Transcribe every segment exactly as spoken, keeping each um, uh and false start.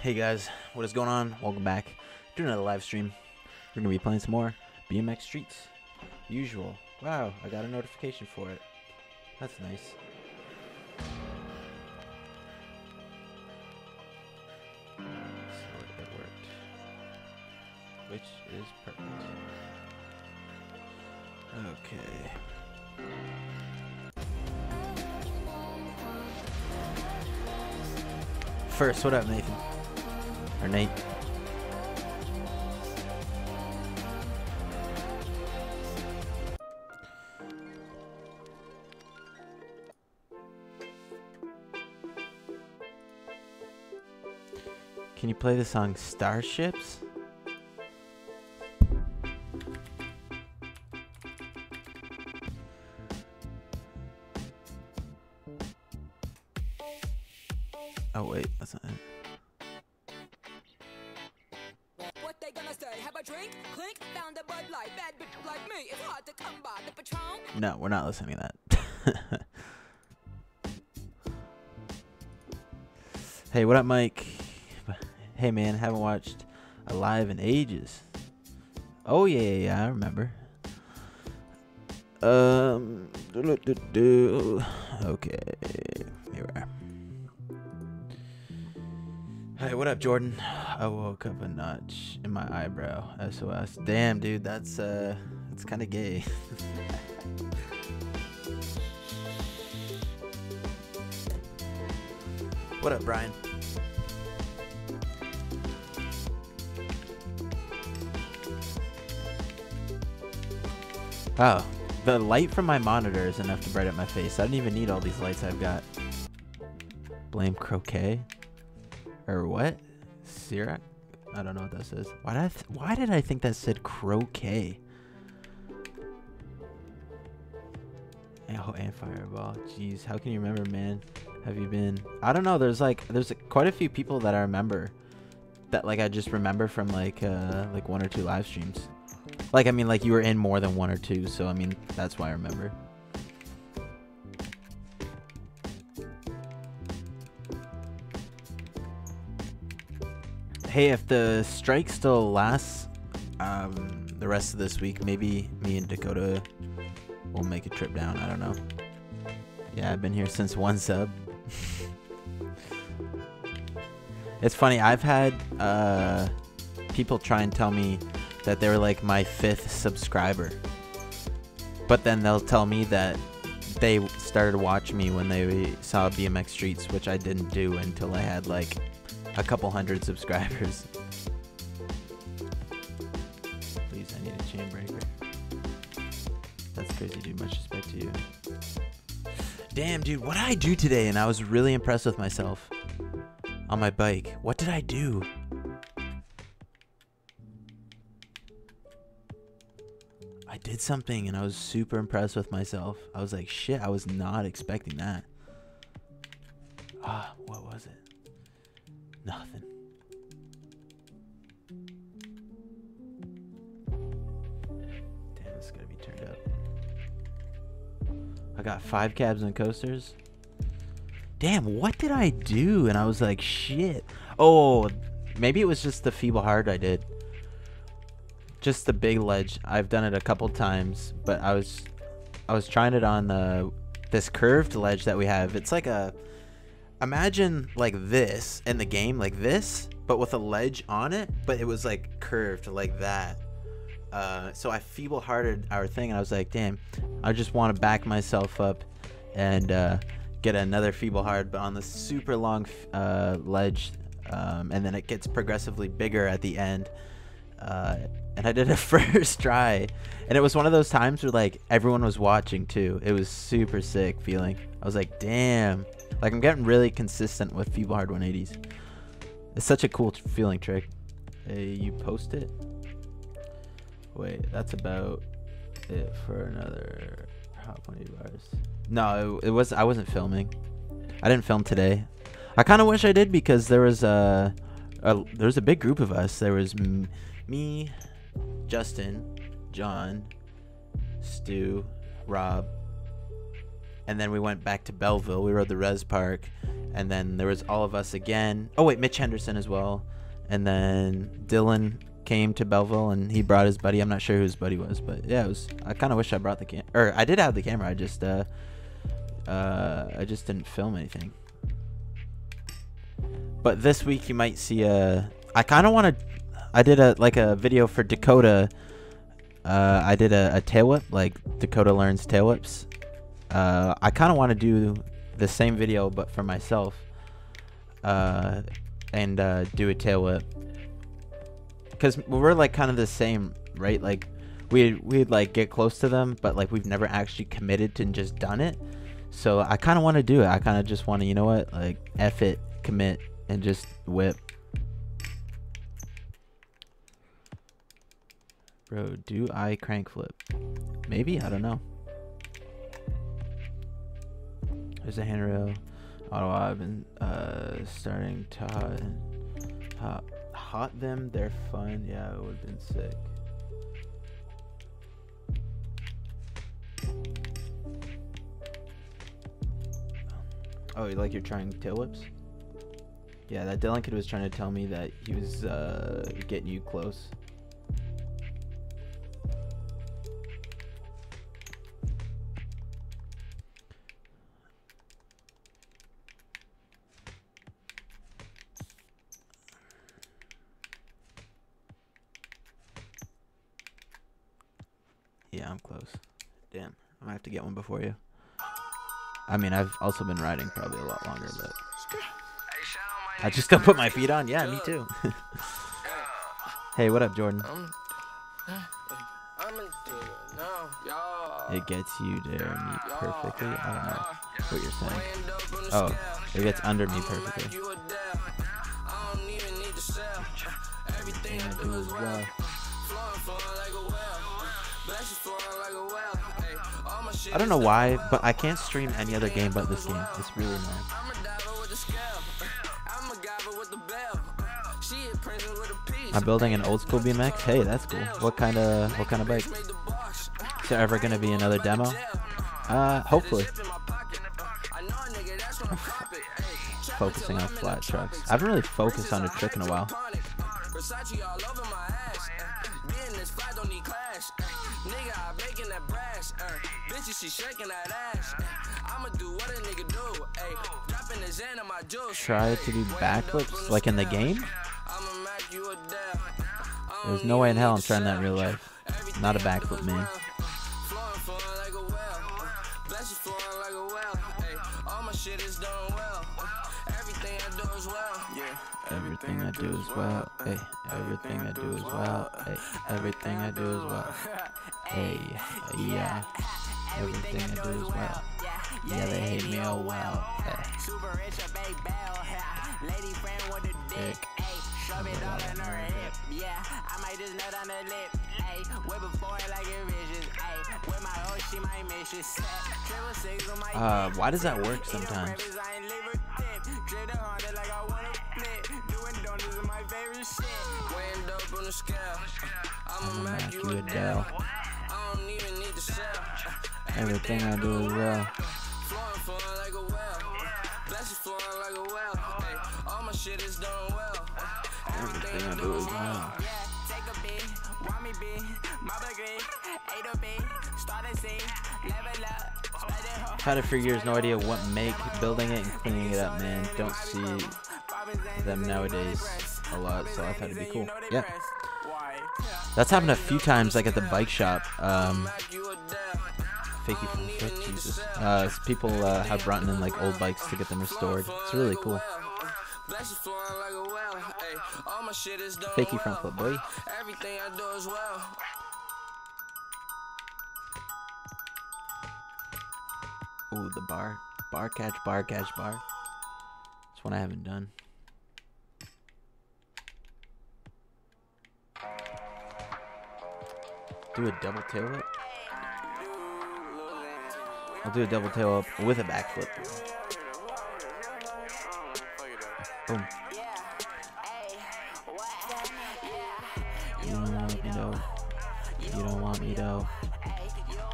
Hey guys, what is going on? Welcome back to another live stream. We're gonna be playing some more B M X Streets. Usual. Wow, I got a notification for it. That's nice. So it worked, which is perfect. Okay. First, what up, Nathan? Or Nate? Can you play the song Starships? Oh wait, that's not it. What they gonna say? Have a drink? Clink? Found a Bud Light. Bad bitch like me. It's hard to come by. The Patron? No, we're not listening to that. Hey, what up, Mike? Hey, man, haven't watched a live in ages. Oh yeah, yeah, yeah, I remember. Um, do, do, do. Okay, here we are. Hey, what up, Jordan? I woke up a notch in my eyebrow. S O S. Damn, dude, that's uh, that's kind of gay. What up, Brian? Oh, the light from my monitor is enough to brighten up my face. I don't even need all these lights I've got. Blame croquet? Or what? Syrup? I don't know what that says. Why did I, th why did I think that said croquet? Oh, and fireball. Jeez, how can you remember, man? Have you been? I don't know. There's like, there's like quite a few people that I remember. That like I just remember from like uh, like one or two live streams. Like I mean, like you were in more than one or two, so I mean that's why I remember. Hey, if the strike still lasts um, the rest of this week, maybe me and Dakota will make a trip down. I don't know. Yeah, I've been here since one sub. It's funny. I've had uh, people try and tell me that they were like my fifth subscriber, but then they'll tell me that they started watching me when they saw B M X Streets, which I didn't do until I had like a couple hundred subscribers. Please, I need a chain breaker. That's crazy, dude. Much respect to you. Damn, dude, what did I do today? And I was really impressed with myself on my bike. What did I do? I did something and I was super impressed with myself. I was like, shit, I was not expecting that. Ah, what was it? Nothing. Damn, this is gonna be turned up. I got five cabs and coasters. Damn, what did I do? And I was like, shit. Oh, maybe it was just the feeble hard I did. Just the big ledge. I've done it a couple times, but I was I was trying it on the this curved ledge that we have. It's like a, imagine like this in the game, like this, but with a ledge on it, but it was like curved like that. Uh, so I feeble hearted our thing, and I was like, damn, I just want to back myself up and uh, get another feeble hard, but on this super long uh, ledge, um, and then it gets progressively bigger at the end. Uh, and I did a first try, and it was one of those times where like everyone was watching too. It was super sick feeling. I was like, damn, like I'm getting really consistent with feeble hard one eighties. It's such a cool feeling trick. Hey, you post it? Wait, that's about it for another hot twenty bars. No, it, it was. I wasn't filming. I didn't film today. I kind of wish I did, because there was a, a there was a big group of us. There was m me, Justin, John, Stu, Rob, and then we went back to Belleville. We rode the Res Park, And then there was all of us again. Oh wait, Mitch Henderson as well. And then Dylan came to Belleville and he brought his buddy. I'm not sure who his buddy was, but yeah, it was. I kind of wish I brought the cam, or I did have the camera. I just, uh, uh, I just didn't film anything. But this week you might see a. I kind of want to. I did a like a video for Dakota. Uh, I did a, a tail whip, like Dakota learns tail whips. Uh, I kind of want to do the same video, but for myself. Uh, and uh, do a tail whip. Because we're like kind of the same, right? Like we we'd like get close to them, but like we've never actually committed to and just done it. So I kind of want to do it. I kind of just want to, you know what, like F it, commit, and just whip. Bro, do I crank flip? Maybe, I don't know. There's a handrail. Auto, I've been uh, starting to hot, hot, hot them. They're fun. Yeah, it would have been sick. Oh, you like you're trying tail whips? Yeah, that Dylan kid was trying to tell me that he was uh, getting you close. Yeah, I'm close. Damn, I'm gonna have to get one before you. I mean, I've also been riding probably a lot longer, but I just don't put my feet on. Yeah, me too. Hey, what up, Jordan? It gets you there me perfectly. I don't know what you're saying. Oh, it gets under me perfectly. Everything I do is well. I don't know why, but I can't stream any other game but this game. It's really annoying. I'm building an old school B M X. Hey, that's cool. What kind of what kind of bike? Is there ever gonna be another demo? Uh, hopefully. Focusing on flat trucks. I haven't really focused on a trick in a while. Try to do backflips like in the game? There's no way in hell I'm trying that in real life. I'm not a backflip man. Everything I do is well. Hey, everything I do is well. Hey, everything I do is well. Hey, yeah. Everything I do is well. Yeah, they hate me oh well. Hey. Dick. Yeah, I might just nut on the lip. Hey, way before like it vicious. Hey, with my hoe, she might miss you. Triple six on my uh, why does that work sometimes? I'm gonna knock you a Dell. Everything I do is well. Everything I do is well. Had it for years, no idea what make, building it and cleaning it up, man. Don't see them nowadays a lot, so I thought it'd be cool. Yeah. That's happened a few times, like at the bike shop. Um, Fakey from foot, Jesus. Uh, people uh, have brought in like old bikes to get them restored. It's really cool. Fakey front flip, boy. Ooh, the bar. Bar catch, bar catch, bar. That's one I haven't done. Do a double tail whip. I'll do a double tail whip with a backflip. Boom. You don't want me though. You don't want me though.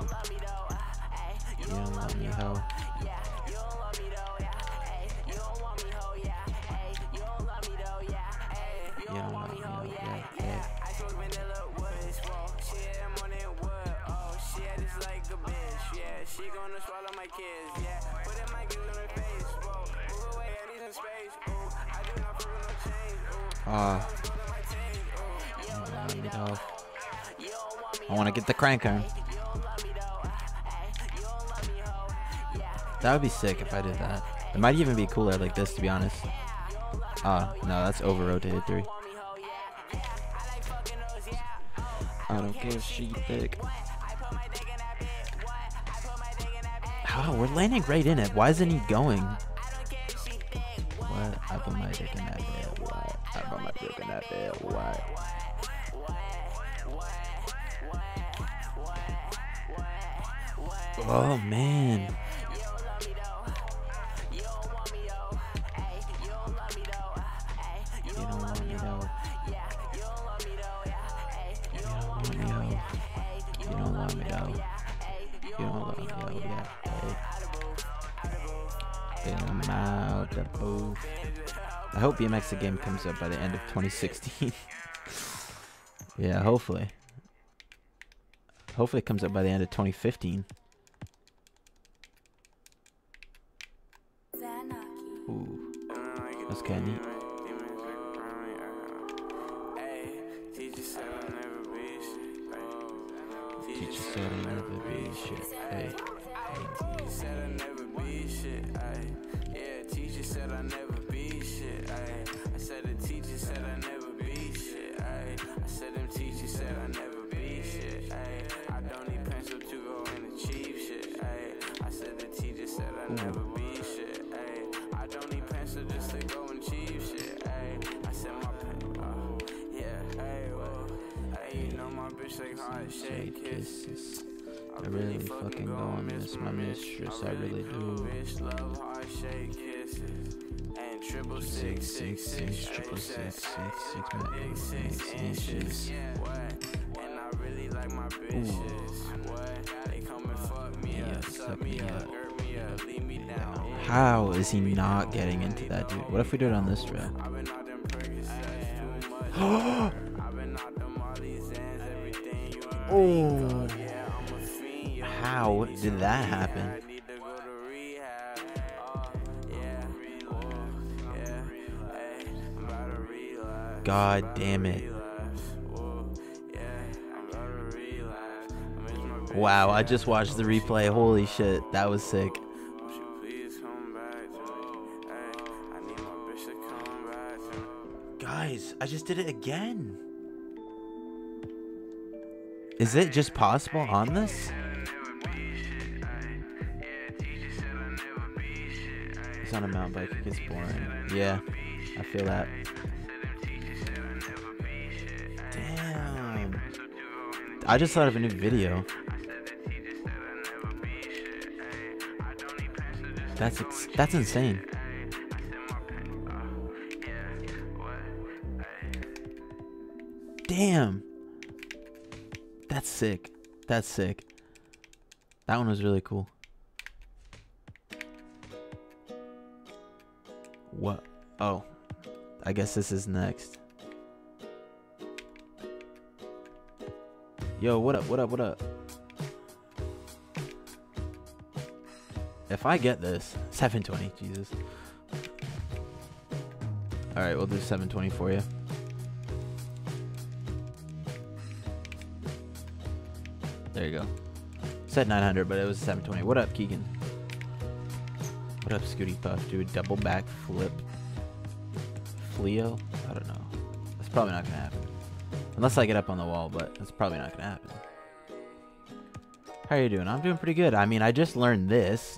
You don't want me though. Ah. Uh, I want to get the crank arm. That would be sick if I did that. It might even be cooler like this, to be honest. Ah, uh, no, that's over rotated three. I don't give she thick. Oh, we're landing right in it. Why isn't he going? What? I put my dick in that bed. What? I put my dick in that bed. What? Oh man. You don't want me though. You don't want me though. You don't want me though. You don't want me though. Yeah. Hey. I'm out the booth. I hope B M X the game comes up by the end of twenty sixteen. Yeah, hopefully. Hopefully it comes up by the end of twenty fifteen. Ooh, that's kind of neat. Teacher said I never be shit. Hey, teacher said I never be shit. Yeah, teacher said I never be shit. I said the teacher said I never be shit. I said them teachers said I never be shit. I don't need pencil to go and achieve shit. I said the teacher said I never be shit. I don't need pencil just to go and achieve shit. I said my pen, oh yeah. Hey, well, hey, you know my bitch like heart shake kisses. I really fucking go and miss my mistress. I really do. Bitch love heart shake kisses. And triple six six six triple six six six six inches. What? And I really like my bitches. What? They come and fuck me up, suck me up, hurt me up, leave me down. How is he not getting into that, dude? What if we do it on this track? Oh. How did that happen? God damn it. Wow, I just watched the replay. Holy shit, that was sick. Guys, I just did it again. Is it just possible on this? It's on a mountain bike, it gets boring. Yeah, I feel that. Damn. I just thought of a new video. That's ex that's insane. Damn. That's sick. That's sick. That one was really cool. What? Oh. I guess this is next. Yo, what up, what up, what up? If I get this, seven twenty, Jesus. Alright, we'll do seven twenty for you. There you go. Said nine hundred, but it was seven twenty. What up, Keegan? What up, Scooty Puff? Do a double back flip. Fleo? I don't know. That's probably not gonna happen. Unless I get up on the wall, but that's probably not gonna happen. How are you doing? I'm doing pretty good. I mean, I just learned this.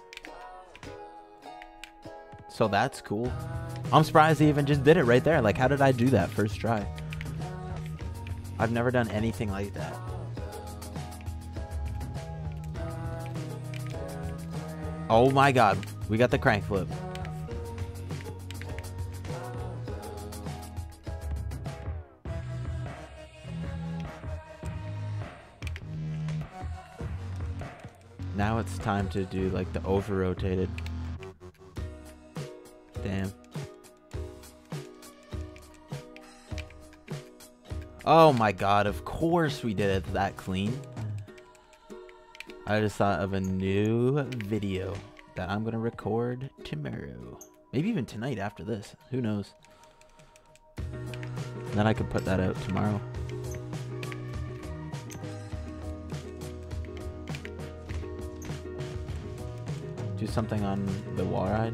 So that's cool. I'm surprised he even just did it right there. Like, how did I do that first try? I've never done anything like that. Oh my god. We got the crank flip. Now it's time to do like the over rotated. Damn. Oh my god, of course we did it that clean. I just thought of a new video that I'm gonna record tomorrow. Maybe even tonight after this. Who knows? Then I could put that out tomorrow. Do something on the wall ride.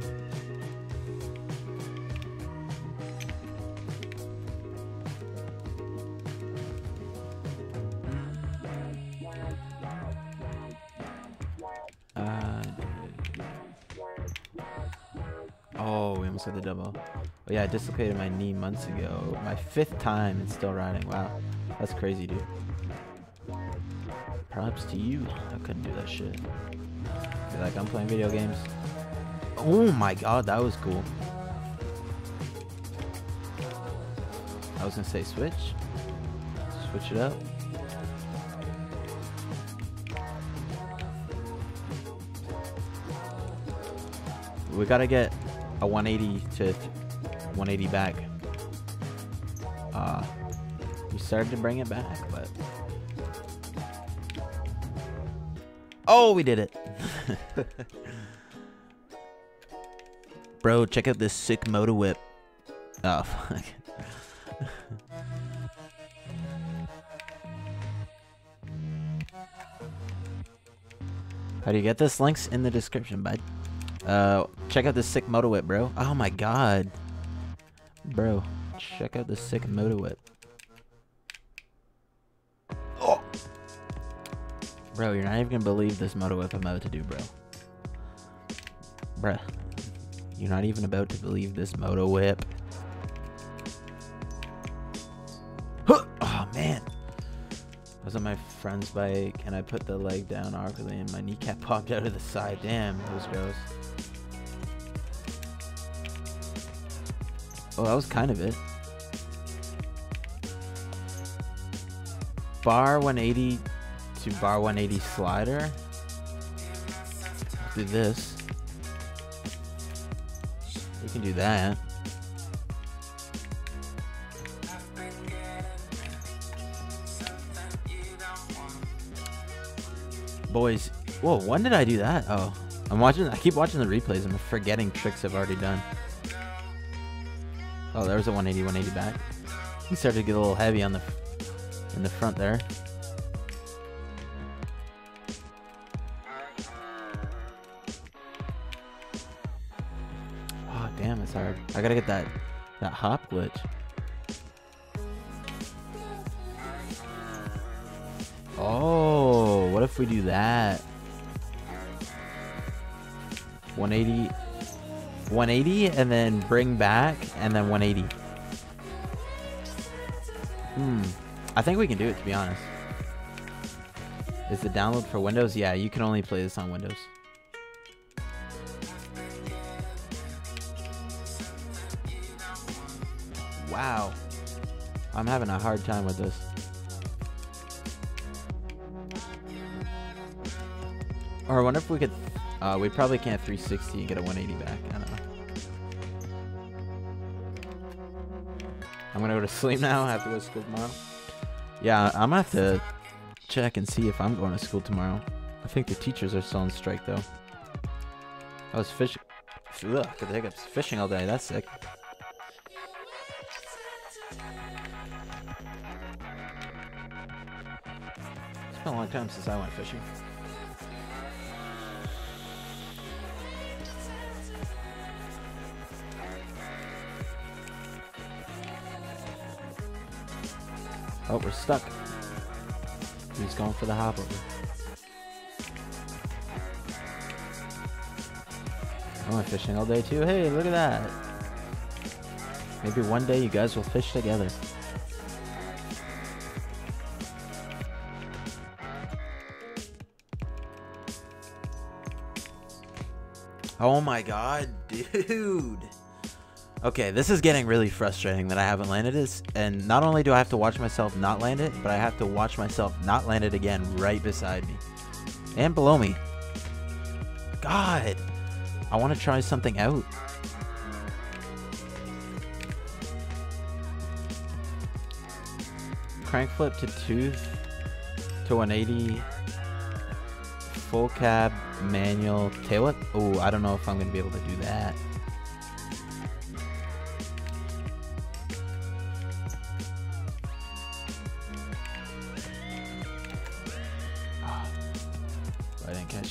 Uh, oh, we almost got the double. Oh yeah, I dislocated my knee months ago. My fifth time and still riding. Wow, that's crazy, dude. Props to you. I couldn't do that shit. Be like, I'm playing video games. Oh my god, that was cool. I was gonna say switch. Switch it up. We gotta get a one eighty to one eighty back. Uh, we started to bring it back, but oh, we did it. Bro, check out this sick motor whip. Oh, fuck. How do you get this? Links in the description, bud. Uh, check out this sick motor whip, bro. Oh my god. Bro, check out this sick motor whip. Oh. Bro, you're not even gonna believe this motor whip I'm about to do, bro. Bruh. You're not even about to believe this motor whip. Huh. Oh man. I was on my friend's bike and I put the leg down awkwardly and my kneecap popped out of the side. Damn, that was gross. Oh, that was kind of it. Bar one eighty to bar one eighty slider. Let's do this. We can do that. Boys, whoa, when did I do that? Oh, I'm watching, I keep watching the replays. I'm forgetting tricks I've already done. Oh, there was a one eighty, one eighty back. He started to get a little heavy on the, in the front there. Oh, damn, it's hard. I gotta get that, that hop glitch. Oh, what if we do that? one eighty, one eighty, and then bring back, and then one eighty. Hmm. I think we can do it, to be honest. Is the download for Windows? Yeah, you can only play this on Windows. Wow. I'm having a hard time with this. Or I wonder if we could, uh, we probably can't three sixty and get a one eighty back. I don't know. I'm gonna go to sleep now. I have to go to school tomorrow. Yeah, I'm gonna have to check and see if I'm going to school tomorrow. I think the teachers are still on strike though. I was fishing. Ugh, got the hiccups. Fishing all day. That's sick. It's been a long time since I went fishing. Oh, we're stuck. He's going for the hop over. I went fishing all day too. Hey, look at that. Maybe one day you guys will fish together. Oh my god, dude. Okay, this is getting really frustrating that I haven't landed this, and not only do I have to watch myself not land it, but I have to watch myself not land it again right beside me. And below me. God! I want to try something out. Crank flip to tooth to one eighty. Full cab, manual, tail whip. Oh, I don't know if I'm going to be able to do that.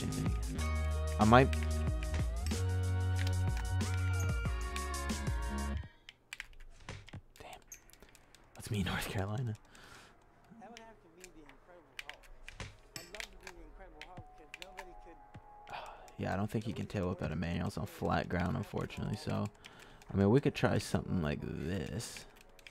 catch anything. I might. Damn. What's me, North Carolina? That would have to be the Incredible Hulk. I'd love to be the Incredible Hulk because nobody could. Yeah, I don't think he can tail whip out of manuals on flat ground, unfortunately. So, I mean, we could try something like this.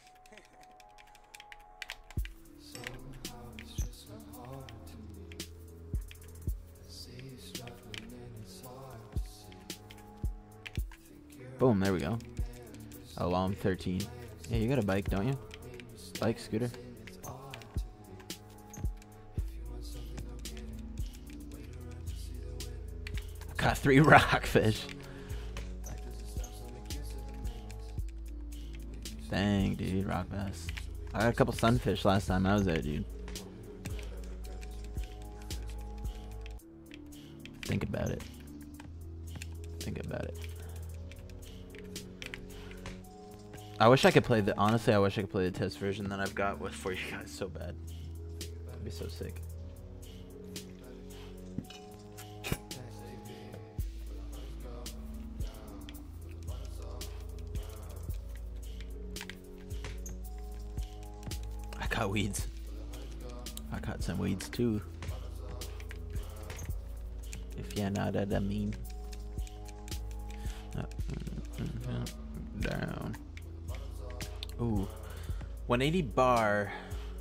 Boom, there we go. Oh, well, I'm thirteen. Yeah, you got a bike, don't you? Bike, scooter? Got three rockfish. Dang, dude, rock bass. I got a couple sunfish last time I was there, dude. Think about it. Think about it. I wish I could play the. Honestly, I wish I could play the test version that I've got with for you guys so bad. It'd be so sick. I caught weeds. I caught some weeds too. If you know what I mean. Uh, down. Ooh, one eighty bar,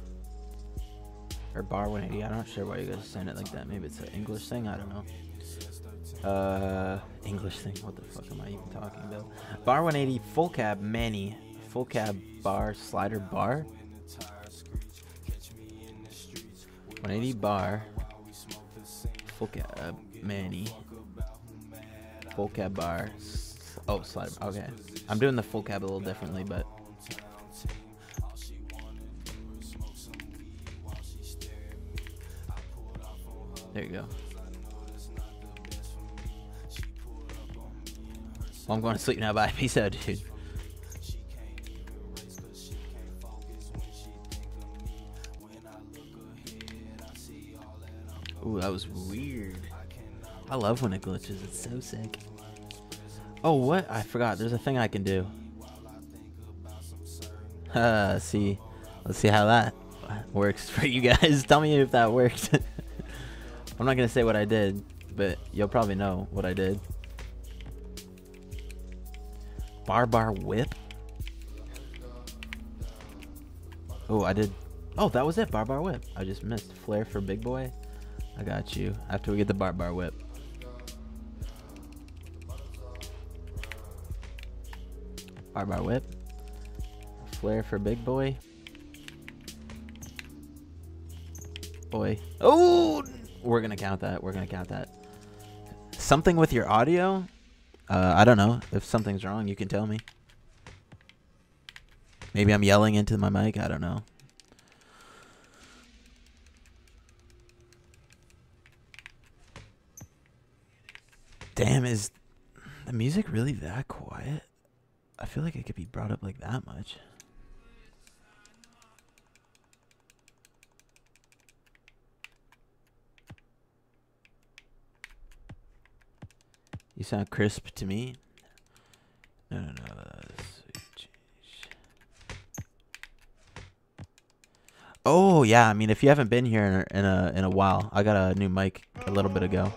or bar one eighty. I'm not sure why you guys are saying it like that. Maybe it's an English thing. I don't know. Uh, English thing. What the fuck am I even talking about? Bar one eighty full cab Manny, full cab bar slider bar. one eighty bar, full cab Manny, full cab bar. Oh, slider. Okay, I'm doing the full cab a little differently, but. There you go. Well, I'm going to sleep now. Bye. Peace out, dude. Ooh, that was weird. I love when it glitches. It's so sick. Oh, what? I forgot. There's a thing I can do. Uh, see. Let's see how that works for you guys. Tell me if that worked. I'm not gonna say what I did, but you'll probably know what I did. Bar bar whip. Oh, I did. Oh, that was it. Bar bar whip. I just missed. Flare for big boy. I got you. After we get the bar bar whip. Bar bar whip. Flare for big boy. Boy. Oh! We're gonna count that. We're gonna count that. Something with your audio? Uh, I don't know. If something's wrong, you can tell me. Maybe I'm yelling into my mic. I don't know. Damn, is the music really that quiet? I feel like it could be brought up like that much. You sound crisp to me. No, no, no. Oh yeah, I mean, if you haven't been here in a, in a in a while, I got a new mic a little bit ago.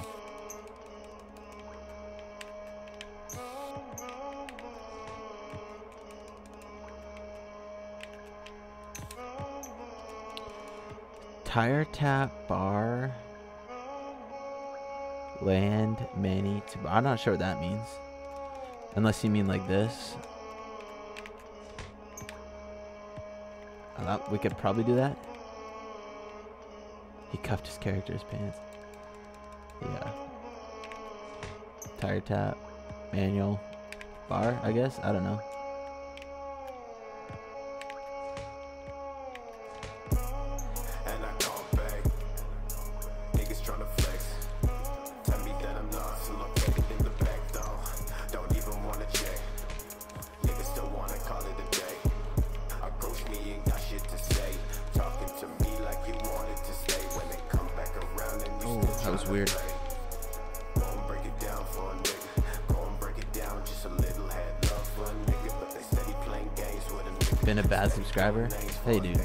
Tire tap bar. Land Manny to. I'm not sure what that means. Unless you mean like this. I thought we could probably do that. He cuffed his character's pants. Yeah. Tire tap. Manual. Bar, I guess. I don't know. That was weird. been a bad subscriber? Hey, dude.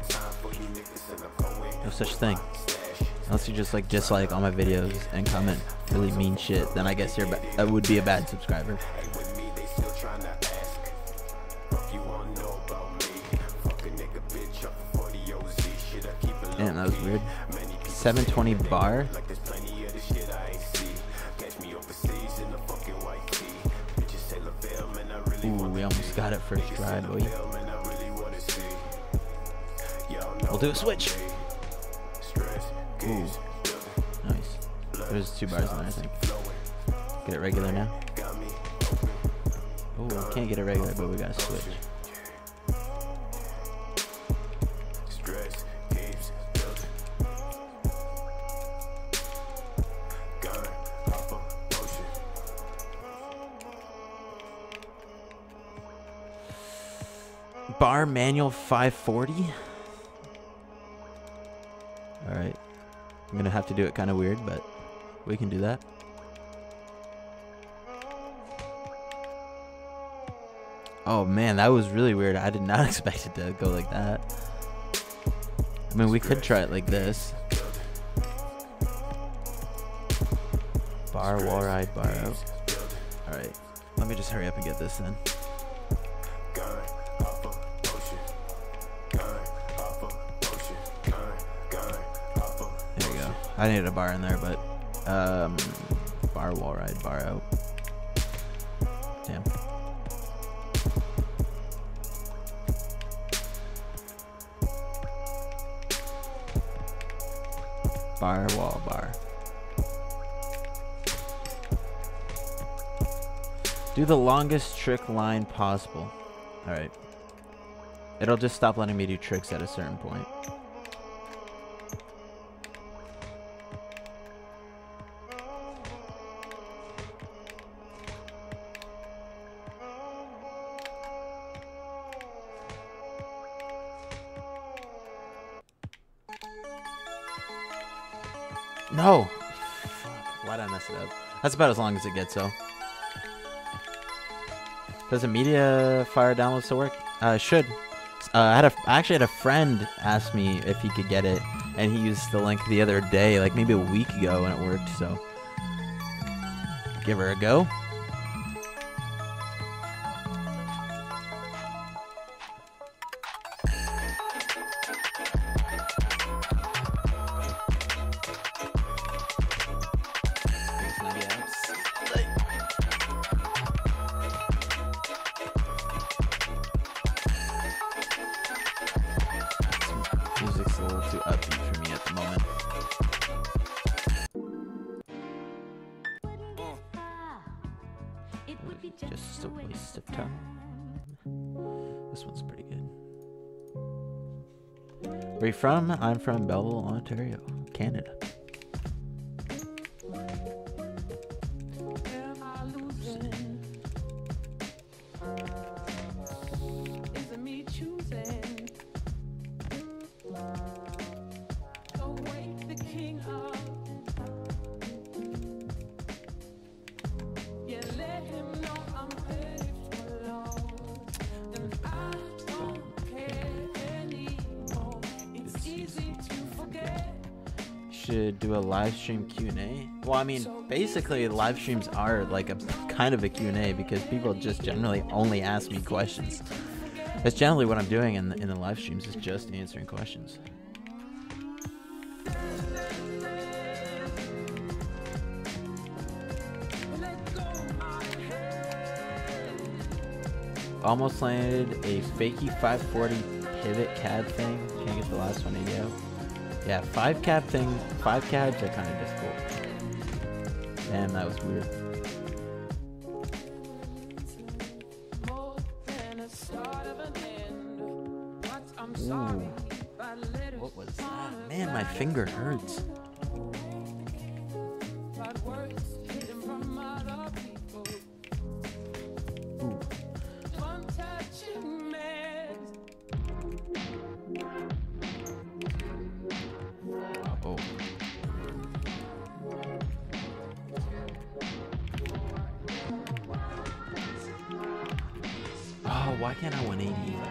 No such thing. Unless you just like dislike all my videos and comment really mean shit, then I guess you're ba- that would be a bad subscriber. Damn, that was weird. seven twenty bar. Ooh, we almost got it first try, boy. We'll do a switch. Ooh, nice. There's two bars in there, I think. Get it regular now. Oh, we can't get it regular, but we gotta switch. Bar manual five forty. Alright. I'm gonna have to do it kind of weird, but we can do that. Oh man, that was really weird. I did not expect it to go like that. I mean, we could try it like this. Bar, wall ride, bar out. Alright. Let me just hurry up and get this then. I needed a bar in there, but um, bar, wall ride, bar out. Damn. Bar, wall, bar. Do the longest trick line possible. Alright. It'll just stop letting me do tricks at a certain point. No! Fuck. Why'd I mess it up? That's about as long as it gets, though. Does a media fire download still work? Uh, should. Uh, I had a, I actually had a friend ask me if he could get it, and he used the link the other day, like maybe a week ago, and it worked, so. Give her a go. Music's a little too upbeat for me at the moment. Just a waste of time. This one's pretty good. Where are you from? I'm from Belleville, Ontario, Canada. Should do a live stream Q and A. Well, I mean, basically live streams are like a kind of a Q and A because people just generally only ask me questions. That's generally what I'm doing in the, in the live streams, is just answering questions. Almost landed a fakey five forty pivot cab thing. Can't get the last one eighty out. Yeah, five cab thing, five cabs are kind of difficult. Damn, that was weird. Ooh. What was that? Man, my finger hurts. Ooh. Oh. Oh, Oh, why can't I one eighty?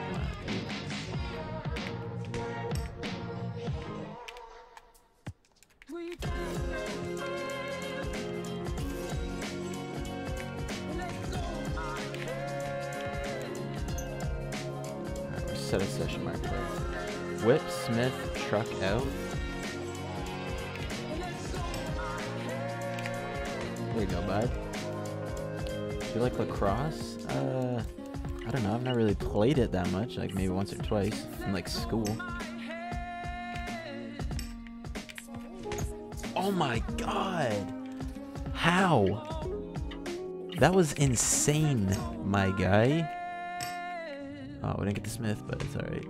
Set a session marker. Whip Smith truck out. There you go, bud. Do you like lacrosse? Uh, I don't know. I've not really played it that much. Like maybe once or twice in like school. Oh my god! How? That was insane, my guy. Oh, we didn't get the Smith, but it's alright.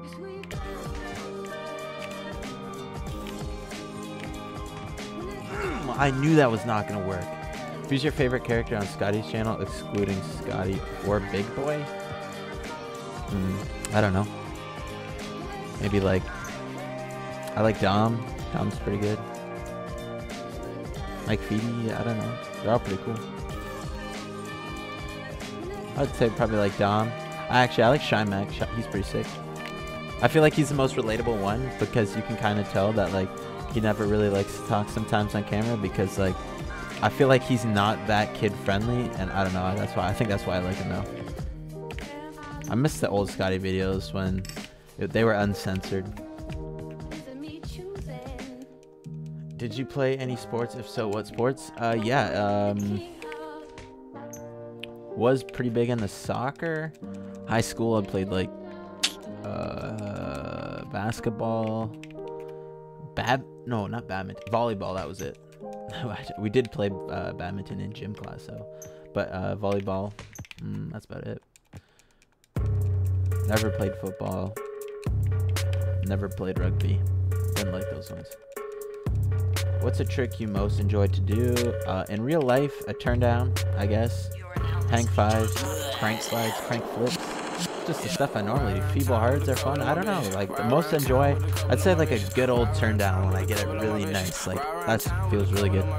I knew that was not gonna work. Who's your favorite character on Scotty's channel, excluding Scotty or Big Boy? Hmm, I don't know. Maybe like... I like Dom. Dom's pretty good. Like Phoebe, I don't know. They're all pretty cool. I'd say probably like Dom. Actually, I like Shine Mac. He's pretty sick. I feel like he's the most relatable one because you can kind of tell that like he never really likes to talk sometimes on camera because like I feel like he's not that kid friendly, and I don't know. That's why I think that's why I like him though. I miss the old Scotty videos when they were uncensored. Did you play any sports? If so, what sports? Uh, yeah. Um, was pretty big into soccer. High school, I played like uh, basketball, bad no, not badminton, volleyball. That was it. We did play uh, badminton in gym class, though. But uh, volleyball, mm, that's about it. Never played football. Never played rugby. Didn't like those ones. What's a trick you most enjoyed to do? Uh, in real life, a turn down, I guess. Hang fives, crank slides, crank flips. Just the stuff I normally do. Feeble hards are fun. I don't know. Like the most enjoy, I'd say like a good old turn down when I get it really nice. Like that feels really good.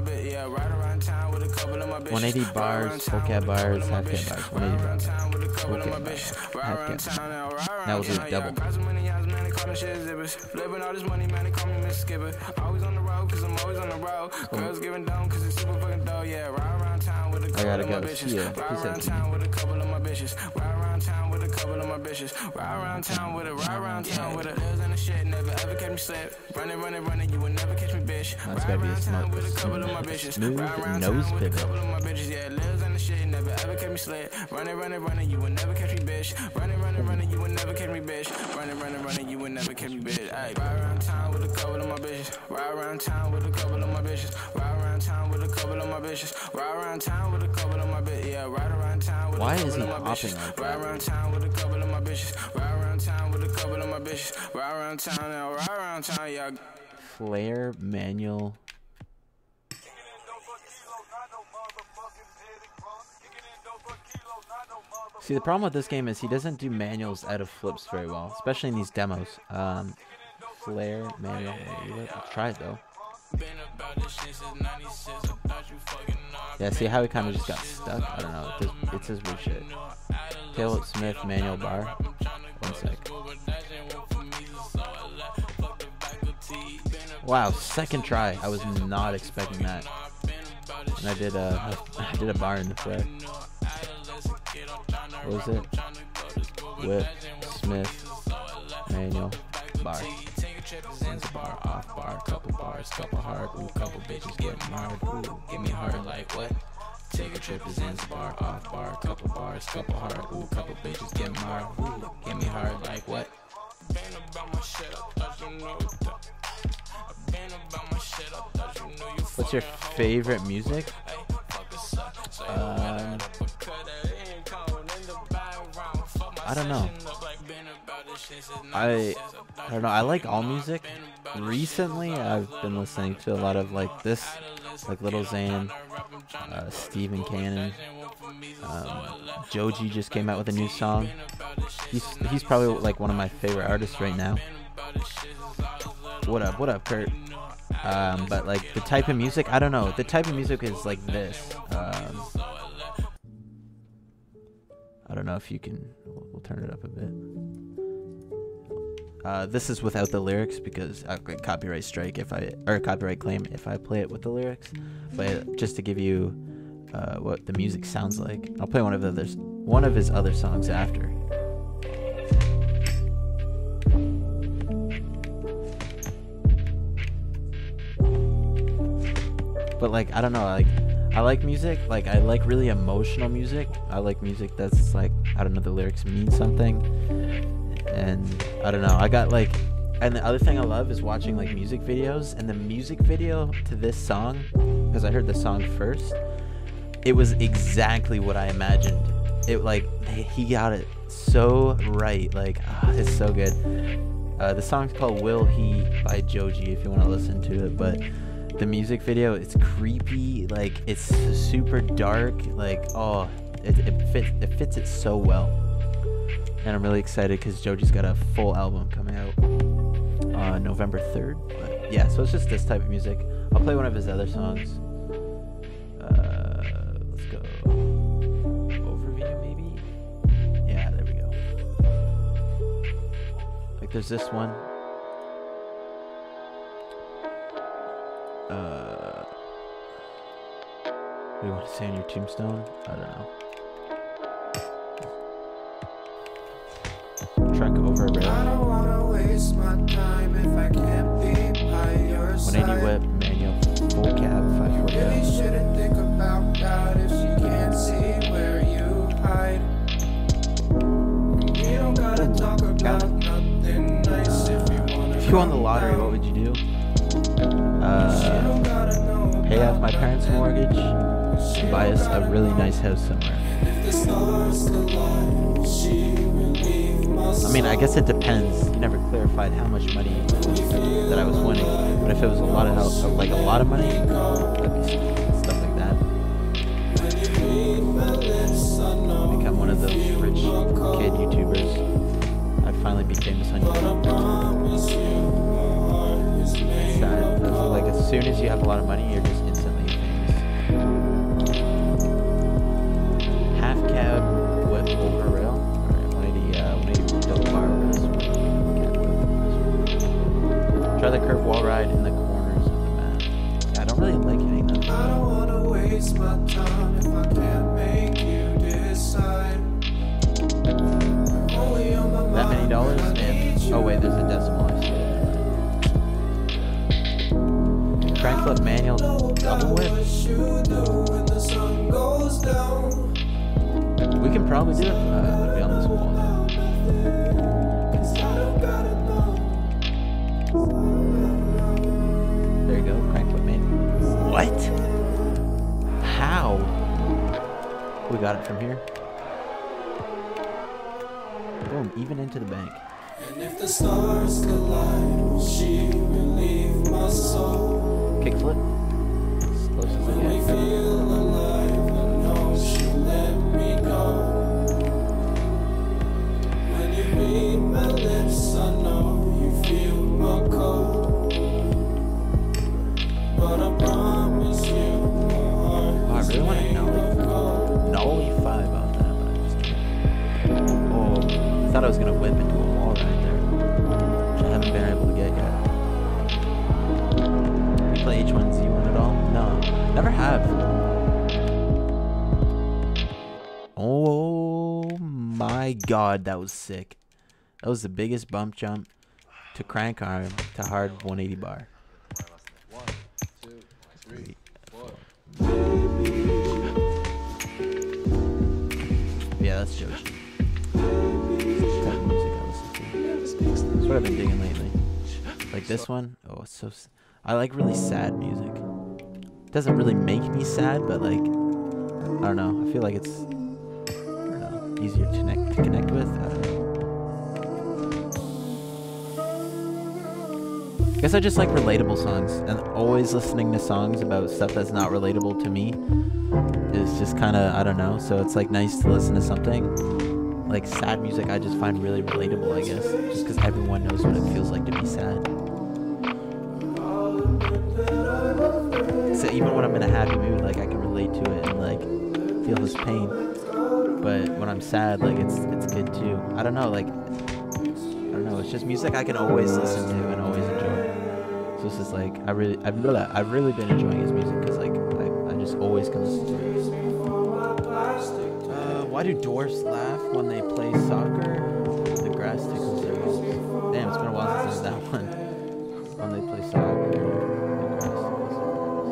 one eighty bars, full cab bars, half cab bars. one eighty bars, full cab bars, half cab bars. Now we'll do a double. I gotta go. See ya. Peace out, bitches. Ride around town with a ride around town with a lives in the shit, never ever catch me slip. Running, running, running, you would never catch me, bitch. That's gotta be a smart, smooth, smooth nose pivot. Yeah, lives in the shit, never ever catch me slip. Running, running, running, you would never catch me, bitch. Running, running, running, you would never catch me, bitch. Running, running, running, you would never catch me, bitch. Ay, ride around town with a couple of my bitches. Ride around town with a couple of my bitches. Ride around town with a couple of my bitches. Ride around town with a couple of my bitches. Yeah, ride around town with a couple of my bitches. Why is he hopping like that? Ride around town with a couple of my bitches. Ride around town with a couple of my bitches. Ride around town now, ride around town, yeah. Flare manual. See, the problem with this game is he doesn't do manuals out of flips very well, especially in these demos. Um, flare manual. Let's try it though. Yeah, see how he kind of just got stuck? I don't know. It, it says weird shit. Taylor Smith manual bar. One sec. Wow, second try. I was not expecting that. And I did a, I did a bar in the flare. What was it? Whip, Smith, manual, bar. Bar, off bar, couple bars, couple hard, ooh, couple bitches get marred, ooh, give me hard like what? Take a trip to Zanzibar, off bar, couple bars, couple hard, ooh, couple bitches get marred, ooh, give me hard like what? What's your favorite music? Um, I don't know. I I don't know. I like all music. Recently, I've been listening to a lot of like this, like Little Xan, uh, Stephen Cannon. Um, Joji just came out with a new song. He's he's probably like one of my favorite artists right now. What up? What up, Kurt? Um, but like the type of music, I don't know. The type of music is like this. Um, I don't know if you can. We'll, we'll turn it up a bit. Uh, this is without the lyrics because I get copyright strike if I or copyright claim if I play it with the lyrics. But just to give you uh, what the music sounds like, I'll play one of the others, one of his other songs after. But like I don't know, like I like music, like I like really emotional music. I like music that's like I don't know, the lyrics mean something. And I don't know, I got like, and the other thing I love is watching like music videos, and the music video to this song, because I heard the song first, it was exactly what I imagined. It like, he got it so right, like, oh, it's so good. Uh, the song's called Will He by Joji if you want to listen to it, but the music video, it's creepy, like it's super dark, like, oh, it, it, fits, it fits it so well. And I'm really excited because Joji's got a full album coming out on uh, November third. But yeah, so it's just this type of music. I'll play one of his other songs. Uh, let's go. Overview, maybe? Yeah, there we go. Like, there's this one. Uh, what do you want to say on your tombstone? I don't know. Truck over a rail. I don't wanna waste my time if I can't be by your side. one eighty whip, manual, full cab, five four Really down. shouldn't think about that if she can't see where you hide. We don't gotta talk about nothing nice if you wanna. If you won the lottery, what would you do? Uh, pay off my parents' mortgage, and buy us a really nice house somewhere. If the stars align, she will leave my I mean, I guess it depends. You never clarified how much money that I was winning, but if it was a lot of help, like a lot of money, that'd be stuff like that. Become one of those rich kid YouTubers. I'd finally be famous on YouTube. It's sad. Like as soon as you have a lot of money, you're just instantly famous. Half cab with over rail. one eighty, uh, one eighty double bar with this one. Try the curved wall ride in the corners of the map. Yeah, I don't really like hitting them. I don't wanna waste my time if I can't make you decide. Only on my That many mind dollars? when I And need you. oh wait, there's a decimal. I see it. Crank flip manual double whip. What you do when the sun goes down. We can probably do it. Uh, I'm gonna be on this wall now. Cause I don't gotta know. There you go, crank flip manual. What? How? We got it from here. Boom, even into the bank. And if the stars collide, she will leave my soul. Kickflip. As close as I When we get. feel alive, I know she'll let me go. When you read my lips, I know you feel my cold. But I promise you, my heart Oh, I is really want to made of know. gold. Nolly five on that, but I just can't. Oh, I thought I was gonna whip into a wall right there, which I haven't been able to get yet. You play H one Z one at all? No, never have. Oh my god, that was sick. That was the biggest bump jump to crank arm to hard one eighty bar. One, two, three, four. Yeah, that's Joji. That's the type of music I listen to. That's what I've been digging lately. Like this one. Oh, it's so. S I like really sad music. It doesn't really make me sad, but like, I don't know. I feel like it's, I don't know, easier to connect to connect with. I don't know. I guess I just like relatable songs, and always listening to songs about stuff that's not relatable to me is just kind of, I don't know. So it's like nice to listen to something like sad music. I just find really relatable, I guess, just because everyone knows what it feels like to be sad. So even when I'm in a happy mood, like I can relate to it and like feel his pain. but when I'm sad, like it's it's good too. I don't know, like I don't know. It's just music I can always listen to and always enjoy. So it's just like I really, I've really, I've really been enjoying his music because like I, I just always can listen to it. Uh, why do dwarfs laugh when they play soccer? The grass tickles their ears. Damn, it's been a while since that one. When they play soccer, the grass tickles their ears.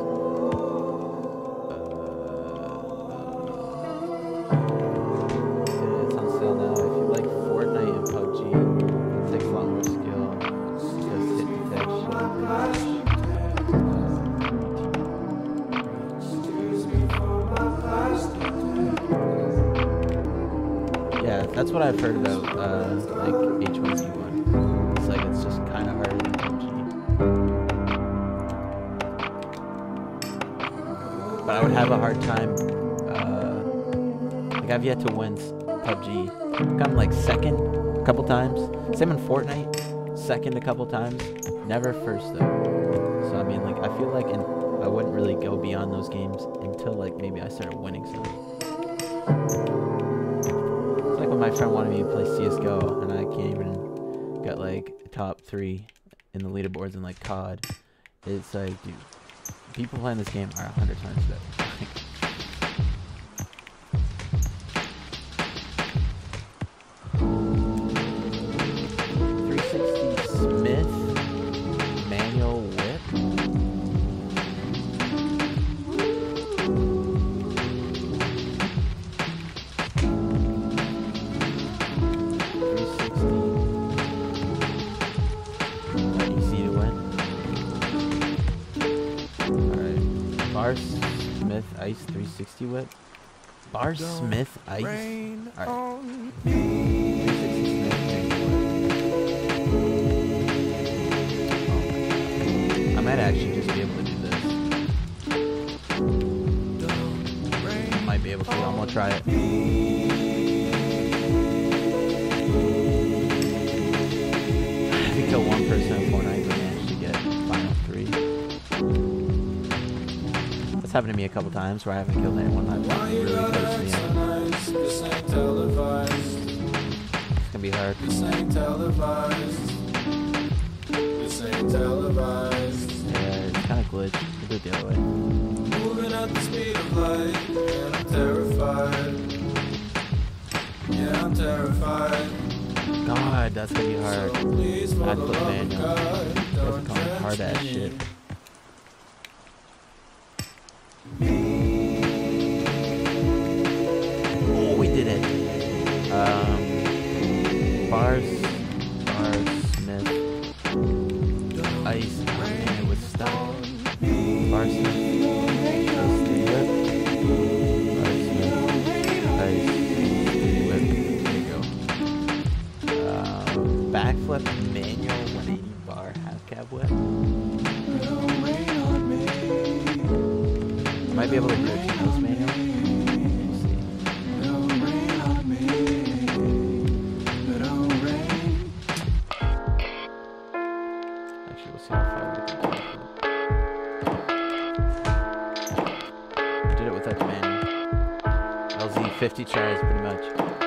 Uh, it's on sale now. If you like Fortnite and P U B G, it takes a lot more skill. Just hit detection. Yeah, that's what I've heard about, uh, like, H one Z one. It's like, it's just kind of harder than P U B G. But I would have a hard time, uh, like, I've yet to win P U B G. I've gotten, like, second a couple times. Same in Fortnite, second a couple times. Never first, though. So, I mean, like, I feel like in, I wouldn't really go beyond those games until, like, maybe I started winning some. It's like when my friend wanted me to play C S G O, and I can't even get, like, top three in the leaderboards in, like, C O D. It's like, dude, people playing this game are a hundred times better. three sixty Smith manual whip. three sixty. Not easy to win. Alright. Bar Smith Ice three sixty whip. Bar Smith Ice. Alright. three sixty Smith manual whip. I might actually just be able to do this. I might be able to. I'm gonna try it. If you kill one person in Fortnite, we manage to get final three. That's happened to me a couple times where I haven't killed anyone. I've gotten really close to the end. This ain't televised. It's gonna be hard. This ain't televised. This ain't televised. Yeah, it's kind of glitched. We'll do it the other way. Moving at the speed of light, and I'm terrified. Yeah, I'm terrified. God, that's gonna be hard. So please, for I'd the put love of manual. God, That's don't kind of hard ass judge me. shit. Oh, we did it. Um, bars, bars, Smith, Ice. Oh, man, it was stuck. Bar Smith, Whip. Bar Smith, Ice, Whip. There you go. Um, backflip manual one eighty bar half cab whip. I might be able to do it to those manual. We'll see. Actually, we'll see how far we can go. Did it without the manual. L Z fifty tries pretty much.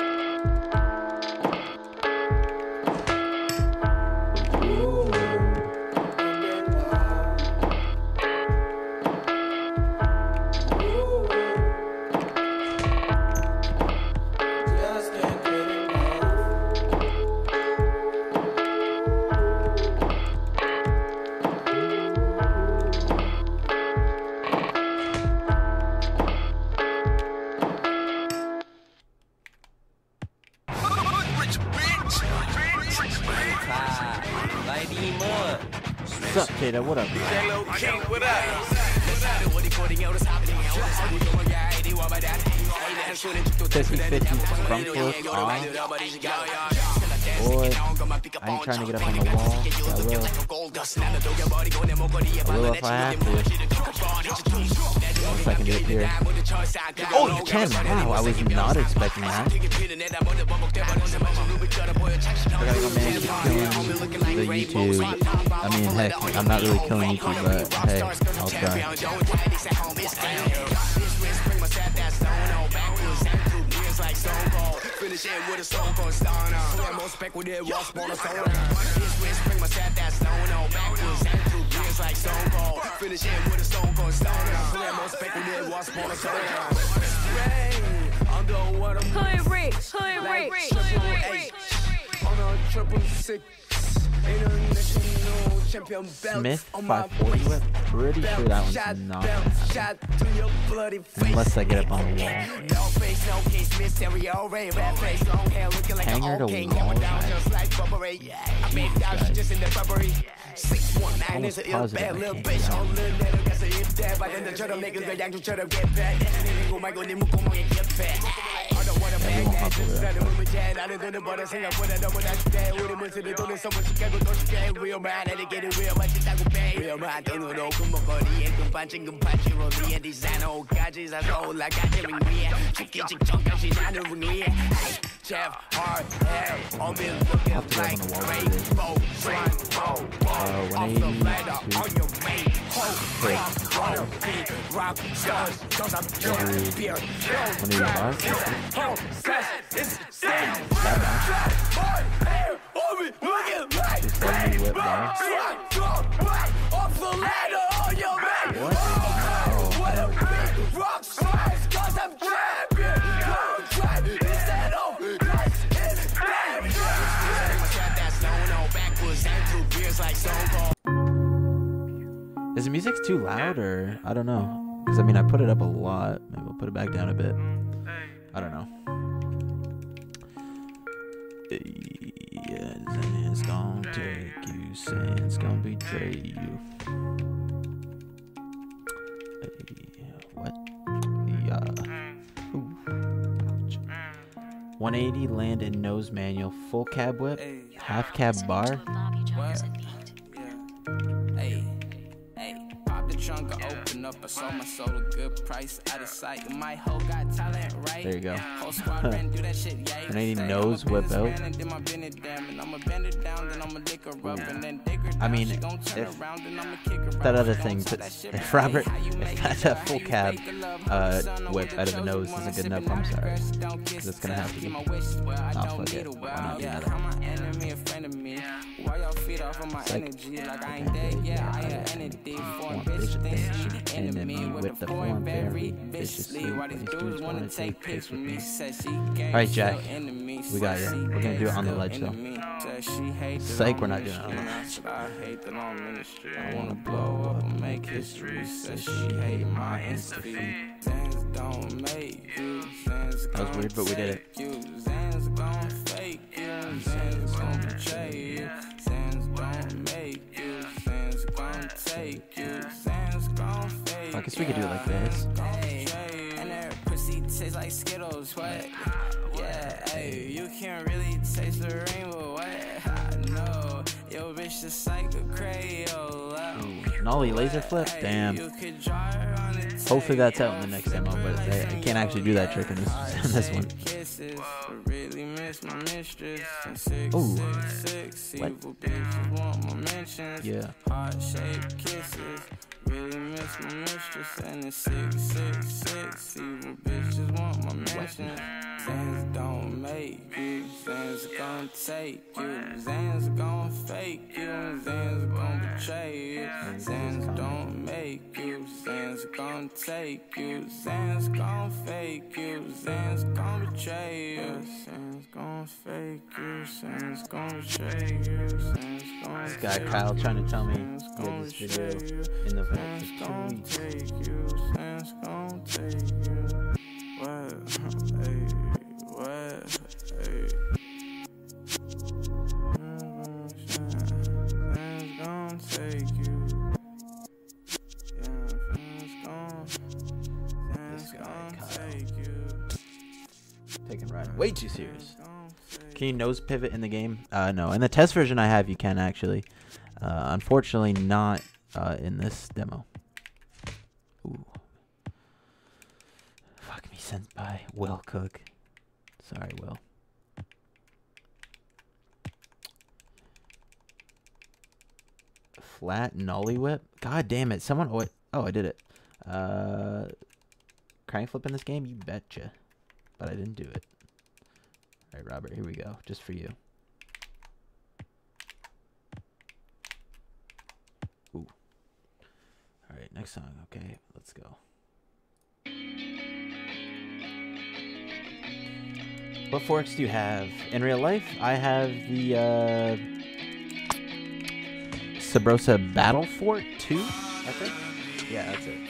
Just can't get enough. What's up, Jada? What up? fifty fifty Crunkles off. Boy, I ain't trying to get up on the wall. I will. I will if I have to. If I can do it here. Oh, you can! Wow, I was not expecting that. I gotta go manage killing the YouTube. I mean, heck, I'm not really killing YouTube, but hey, I'll try. like Stone Cold. Finish it with a Stone Cold stunner. Slam more spec with it, walk smaller soda. This way, spring my set that stone on. Backwards and through gears like Stone Cold. Finish it with a Stone Cold stunner. Slam more spec with it, walk smaller soda. Rain, underwater. Hood rich, hood rich, hood rich. On a triple six. International champion belt. Smith on my five forty whip. Pretty sure that one's shot, not belt gonna shot happen. to your bloody face. Unless I get up on the wall. No face, no case, mysterio, ray, red face, long hair, looking like Hanger an to old king, wall, going down right? just like Burberry. I mean, down guys. just in the Burberry. six one nine is Almost a ill positive bad I little can't bitch. get On little little, guess a if that. But then the church niggas, the young church get back. Nigga, my god, they move on and get back. I don't wanna Yeah, we bag won't that. hop over Just that. try to move it, Chad. I didn't do the butter, sing up with it, double that today. With him into the door, so much you can't go, don't you get real man, and they get it real, but you talk pay. Real man, don't know, come on, body, and come punching, come punching, roll the end, design, oh, gadgets, I roll like I didn't real. Chicky, chick, chunk, she's not even real. Jeff, hard, hair, on me looking Have to go like on the wall, rainbow, swan, oh, oh, off the ladder, on your main, hoe, rock, water, beat, rock, stars, cause I'm drunk, beer, One eighty-five. oh, sex, it's insane. Hard hair, on me looking like Just let me whip bar. swan, drunk, black, off the ladder, on your main, What? Oh, what a man. big rock stars, cause I'm champion, go try, instead of, guys, it's bad. That stone on backwards and through beers like Stone Cold. Is the music too loud or I don't know? Because I mean I put it up a lot. Maybe we'll put it back down a bit. I don't know. Yeah, it's gonna take you, Sands gonna betray you. Hey, what? Yeah. Ooh. Ouch. one eighty land and nose manual, full cab whip, half cab bar. Hey, hey, pop the trunk, I open up, I sold my soul a good price, out of sight. My hoe got talent, right? There you go. Whole squad ran do that shit, yeah. one eighty nose whip out. And then my bend it down, and I'ma bend it down, then I'ma lick her up, and then dig her down. I mean, She gon' turn if around, and I'ma kick her that out. other She thing, gon' but tell that shit if be Robert, how you if make that's it, a how full you cab make it love. uh, Son, I'm whip with out of the chosen nose one, isn't good sipping enough, I'm on sorry. regrets, don't kiss That's the gonna have test, to get be. my wish, well, I Oh, don't fuck need it. a Why well. not do Yeah, that? I'm my enemy, a friend of me. Why y'all feed off of my Psych. energy like I Okay. ain't dead? Yeah, I ain't entity. Foreign bitch think she enemy with the foreign very viciously. Why these dudes wanna take pics with me? Said she gave Alright, Jack. enemy. We got you. We're gonna do it on the ledge, though. Psych, we're not doing it on the ledge. I hate the long ministry. I wanna blow up and make history. Said she hate my Insta feed. Zans don't make you. Zans That was weird, but we did it. you. Zans gon' fake you. Zans gon' betray you. Zans don't make you. Zans gon' take you. Zans gon' fake I guess we could do it like this. Hey, and that pussy tastes like Skittles, what? Yeah, hey, you can't really taste the rainbow, what? I know, yo, bitch, just like a Crayola. Nolly laser flip? Damn. You could draw her on the Hopefully that's out in the next demo, but they, I can't actually do that trick in this, in this one. Kisses, I really miss my mistress. And six, Ooh. six, six, What? evil bitches want my mentions. Yeah. Heart-shaped kisses, really miss my mistress. And the six, six, six, evil bitches want my mentions. Zans don't make you, Zans gon' take you, Zans gon' fake you, Zans gon' betray you. Zans don't make you, Zans gon' take you, Zans gon' fake you, Zans gon' betray you. Zans gon' fake you, Zans gon' betray you. Zans gon' This guy Kyle trying to tell me Zans he gon' had this video betray you. in the Zans for two gon' weeks. take you, Zans gon' take you. What? Hey, what? Hey. Zans gon' take you. Yeah, Zans gon' This Zans guy, gon' Kyle. take you. Taking Ryan way too serious. Zans gon' take Can you nose pivot in the game? Uh, no. In the test version I have, you can actually. Uh, unfortunately, not uh, in this demo. Ooh. Fuck me, sent by Will Cook. Sorry, Will. Flat nollie whip? God damn it. Someone. Oh, wait. Oh, I did it. Uh, crank flip in this game? You betcha. But I didn't do it. right, Robert, here we go. Just for you. Ooh. All right, next song. Okay, let's go. What forks do you have? In real life, I have the uh, Sabrosa Battle Fort two, I think. Yeah, that's it.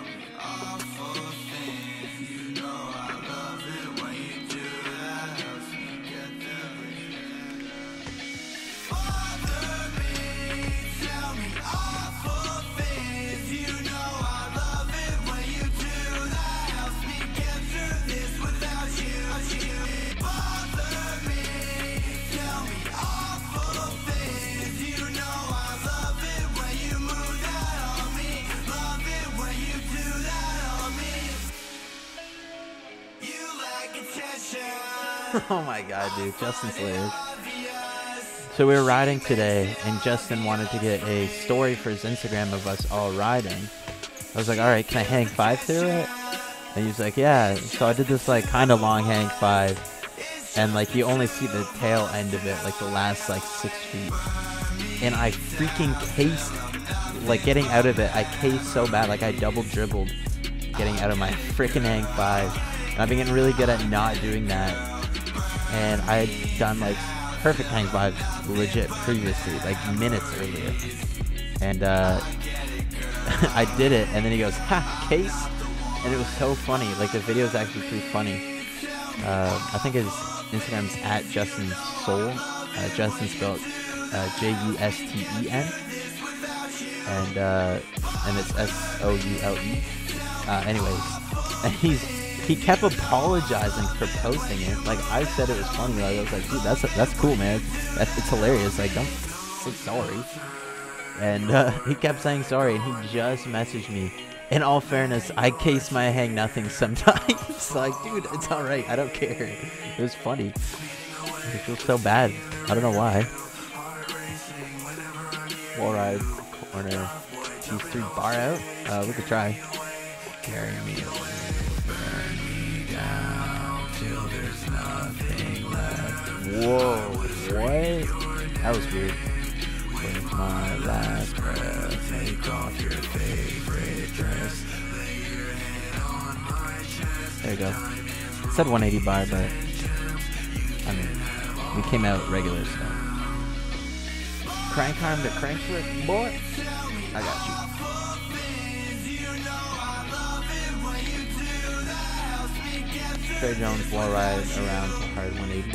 Oh my god, dude. Justin Slayer. So we were riding today, and Justin wanted to get a story for his Instagram of us all riding. I was like, alright, can I hang five through it? And he was like, yeah. So I did this like kind of long hang five. And like you only see the tail end of it, like the last like six feet. And I freaking cased, like getting out of it, I cased so bad, like I double dribbled getting out of my freaking hang five. And I've been getting really good at not doing that. And I had done like perfect hang five legit previously, like minutes earlier. And uh, I did it, and then he goes, ha, case. And it was so funny. Like the video is actually pretty funny. Uh, I think his Instagram's at Justin Soul. Uh, Justin spelled uh, J U S T E N. And uh, and it's S O U L E. Uh, anyways, and he's he kept apologizing for posting it. Like I said, it was funny. Like I was like, dude, that's that's cool, man. That's it's hilarious. Like don't say sorry. And uh, he kept saying sorry, and he just messaged me. In all fairness, I case my hang nothing sometimes. Like, dude, it's all right. I don't care. It was funny. I feel so bad. I don't know why. Wall ride corner T three bar out. Uh, we could try. Carry me away, burn me down till there's nothing left. Whoa, what? That was weird. With my last breath, take off your favorite dress. There you go. It said one eighty bar, but I mean, we came out regular stuff. Crank arm to crank flip, boy. I got you. Trey Jones wall ride around to hard one eighty.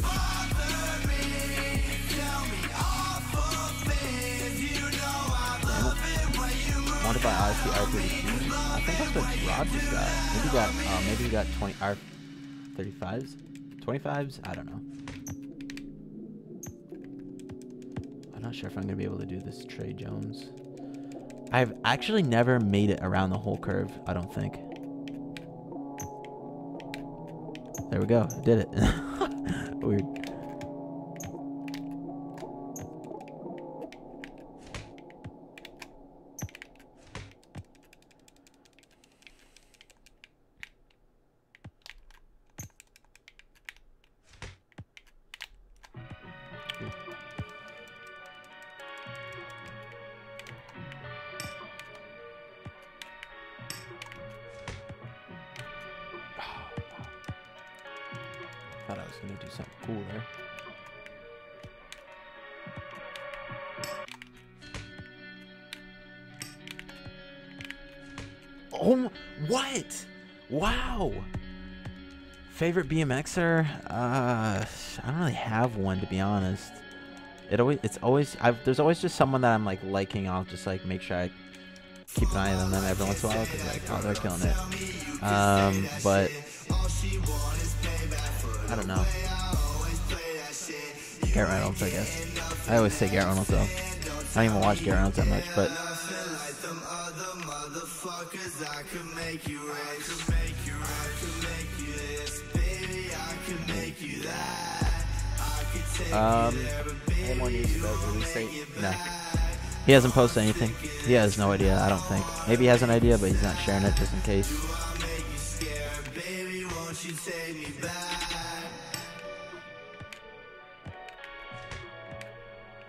I want to buy Odyssey R thirty-two. I think that's what Rob just got. Maybe he got, uh, maybe he got twenty R thirty-fives, twenty-fives. I don't know. I'm not sure if I'm gonna be able to do this Trey Jones. I've actually never made it around the whole curve. I don't think. There we go. I did it. Weird. Thought I was gonna do something cool there. Oh, what? Wow. Favorite B M Xer? Uh, I don't really have one, to be honest. It always, it's always, I've, there's always just someone that I'm like liking. I'll just like make sure I keep an eye on them every once in a while because like, oh, they're killing it. Um, but I don't know. Garrett Reynolds, I guess. I always say Garrett Reynolds though. I don't even watch Garrett Reynolds that much, but. Um, any more news about release date? No. He hasn't posted anything. He has no idea, I don't think. Maybe he has an idea, but he's not sharing it just in case.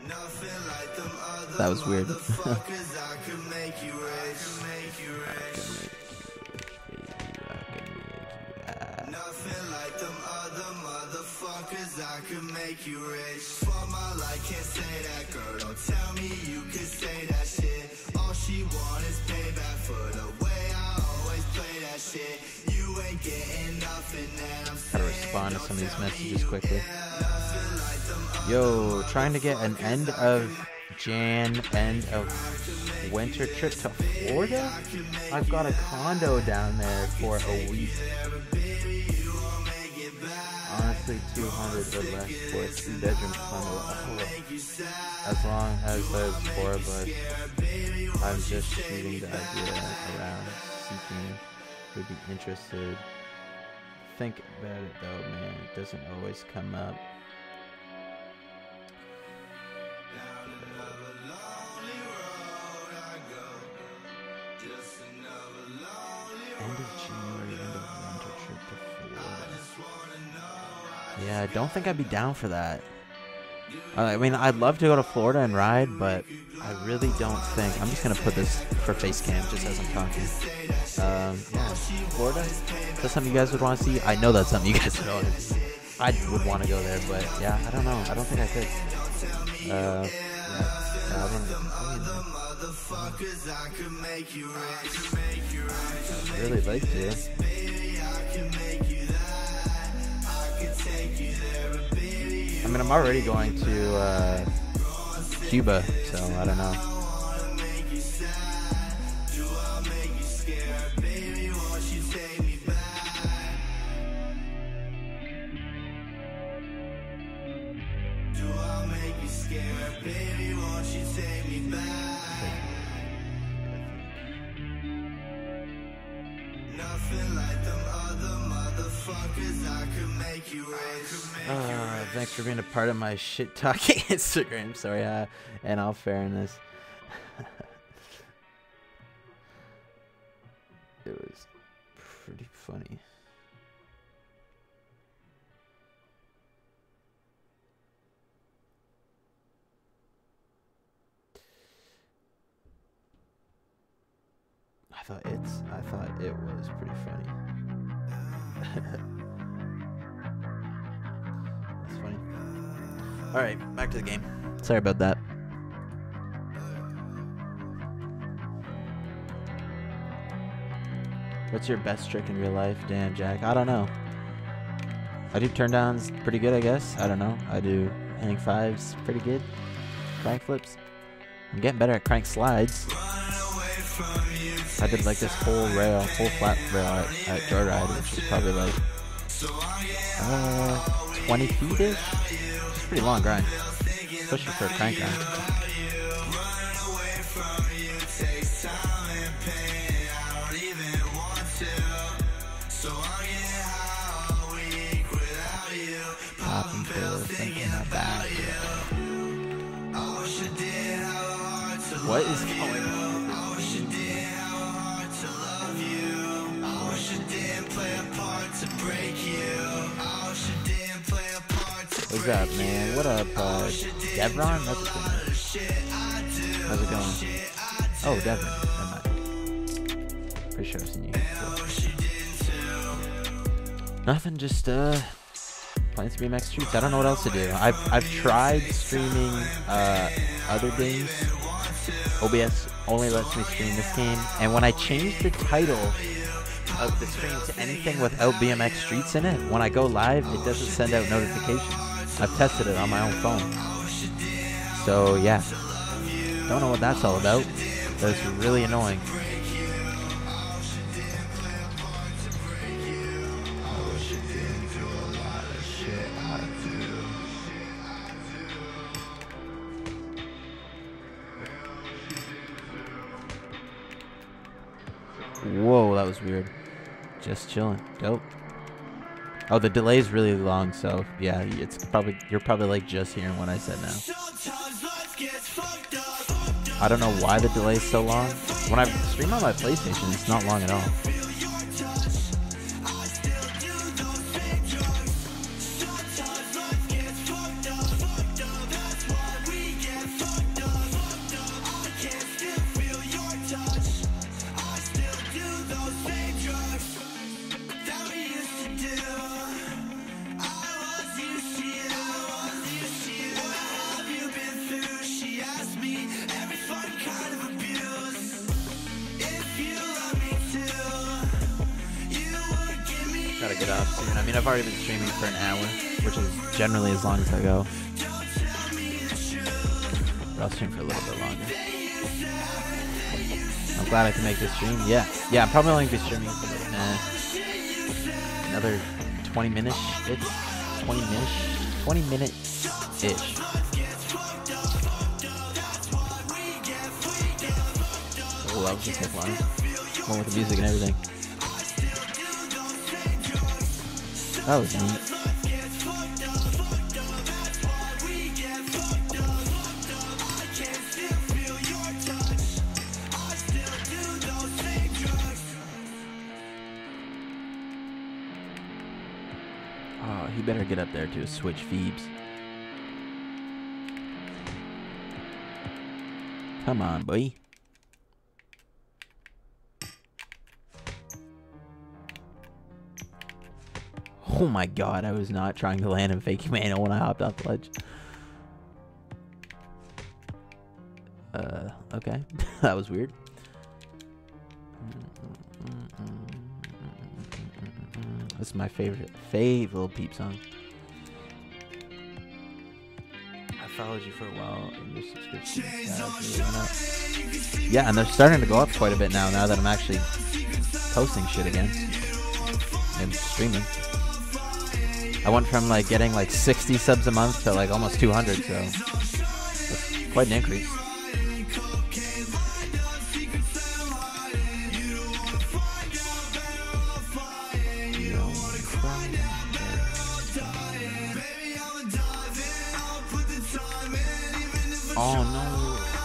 That was weird. I could make you rich. For my life, can't say that, girl. Don't tell me you could say that shit. All she want is payback for the way I always play that shit. You ain't getting nothing, and I'm Gotta respond to some of these messages quickly. Yo, trying to get an end of Jan, end of winter trip to Florida? I've got a condo down there for a week. Honestly, two hundred or less for a two bedroom condo. Oh, as long as there's four of us, I'm just shooting the idea around, seeking who'd be interested. Think about it though, man. It doesn't always come up. End of January, end of winter trip to Florida. Yeah, I don't think I'd be down for that. Uh, I mean, I'd love to go to Florida and ride, but I really don't think. I'm just gonna put this for face cam just as I'm talking. Um, yeah, Florida. Is that something you guys would want to see? I know that's something you guys would want to see. I would want to go there, but yeah, I don't know. I don't think I could. Uh, yeah, I don't know. I'd really like to. I mean, I'm already going to uh, Cuba, so I don't know. Uh, thanks for being a part of my shit talking Instagram. Sorry, uh, in all fairness, it was pretty funny. I thought it's. I thought it was pretty funny. That's funny. All right, back to the game. Sorry about that. What's your best trick in real life? Damn, Jack. I don't know. I do turn downs pretty good, I guess. I don't know. I do hang fives pretty good. Crank flips. I'm getting better at crank slides. I did like this whole rail, whole flat rail at, at Joyride, which is probably like uh, twenty feet-ish. It's a pretty long grind, especially for a crank grind. Popping pills, thinking about you. What is going on? What's up, man? What up, uh, Devron? That's a thing. How's it going? Oh, Devon. Never mind. Pretty sure I've seen you before. Nothing, just, uh, playing some B M X Streets. I don't know what else to do. I've, I've tried streaming, uh, other games. O B S only lets me stream this game, and when I change the title of the stream to anything without B M X Streets in it, when I go live, it doesn't send out notifications. I've tested it on my own phone. So yeah, don't know what that's all about, but it's really annoying. Whoa, that was weird. Just chilling. Dope. Oh, the delay is really long, so yeah, it's probably you're probably like just hearing what I said now. I don't know why the delay is so long. When I stream on my PlayStation, it's not long at all. get off soon. I mean, I've already been streaming for an hour, which is generally as long as I go. But I'll stream for a little bit longer. I'm glad I can make this stream. Yeah, yeah. I'm probably only gonna be streaming for uh, another twenty minutes. It's twenty minutes, twenty minutes ish. I love this hip line. One with the music and everything. That was neat. Oh, he better get up there to switch Phoebes. Come on, boy. Oh my god, I was not trying to land in fake mana when I hopped off the ledge. Uh, okay. That was weird. This is my favorite, favorite little Peep song. I followed you for a while and your subscription stats really went up. Yeah, and they're starting to go up quite a bit now, now that I'm actually posting shit again. And streaming. I went from like getting like sixty subs a month to like almost two hundred, so that's quite an increase. Oh no.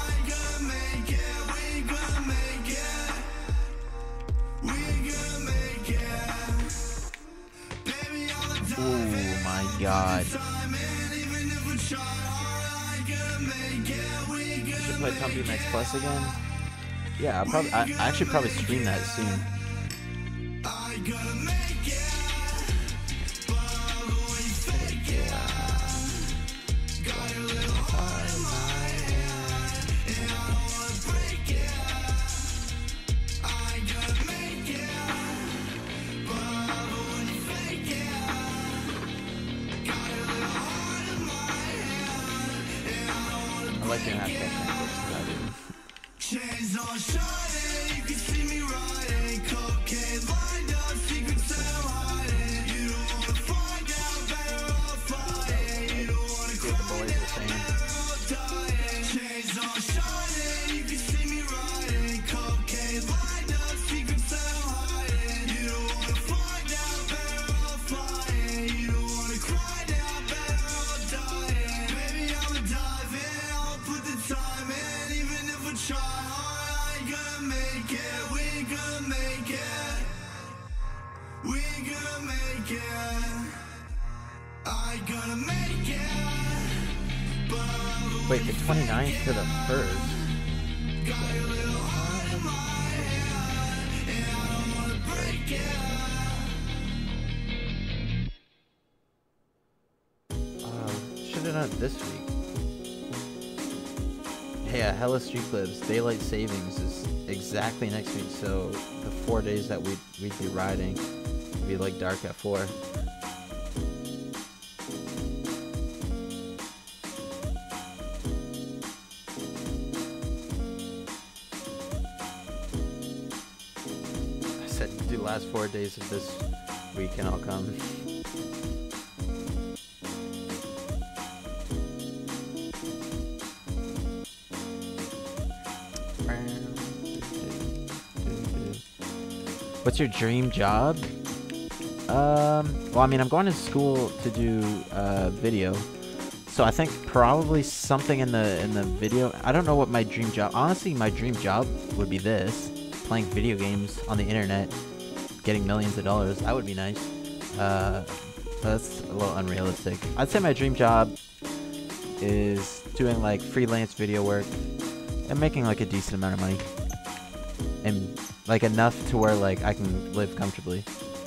Oh my god. You should play Tom B Max Plus again? Yeah, I'll probably I, I actually probably stream that soon. I like your hashtag Chains on shining, you can see me riding. Cocaine lined up, secrets still hiding. You don't wanna find out, better off fighting. You don't wanna see what the boys are saying. Chains on shining, you can see me riding. Cocaine lined up, secrets still hiding. You don't wanna find out, better off fighting. You don't wanna cry now, better off dying. Baby, I'ma dive in, I'll put the time in, even if I try. Wait, the twenty-ninth to the first. Uh, should have done it this week. Hey, uh, Hella Street Clips, Daylight Savings is exactly next week, so the four days that we'd, we'd be riding would be like dark at four. I said do last four days of this week and I'll come. What's your dream job? Um, well, I mean, I'm going to school to do uh, video, so I think probably something in the in the video. I don't know what my dream job. Honestly, my dream job would be this: playing video games on the internet, getting millions of dollars. That would be nice. Uh, that's a little unrealistic. I'd say my dream job is doing like freelance video work and making like a decent amount of money. And like enough to where like I can live comfortably.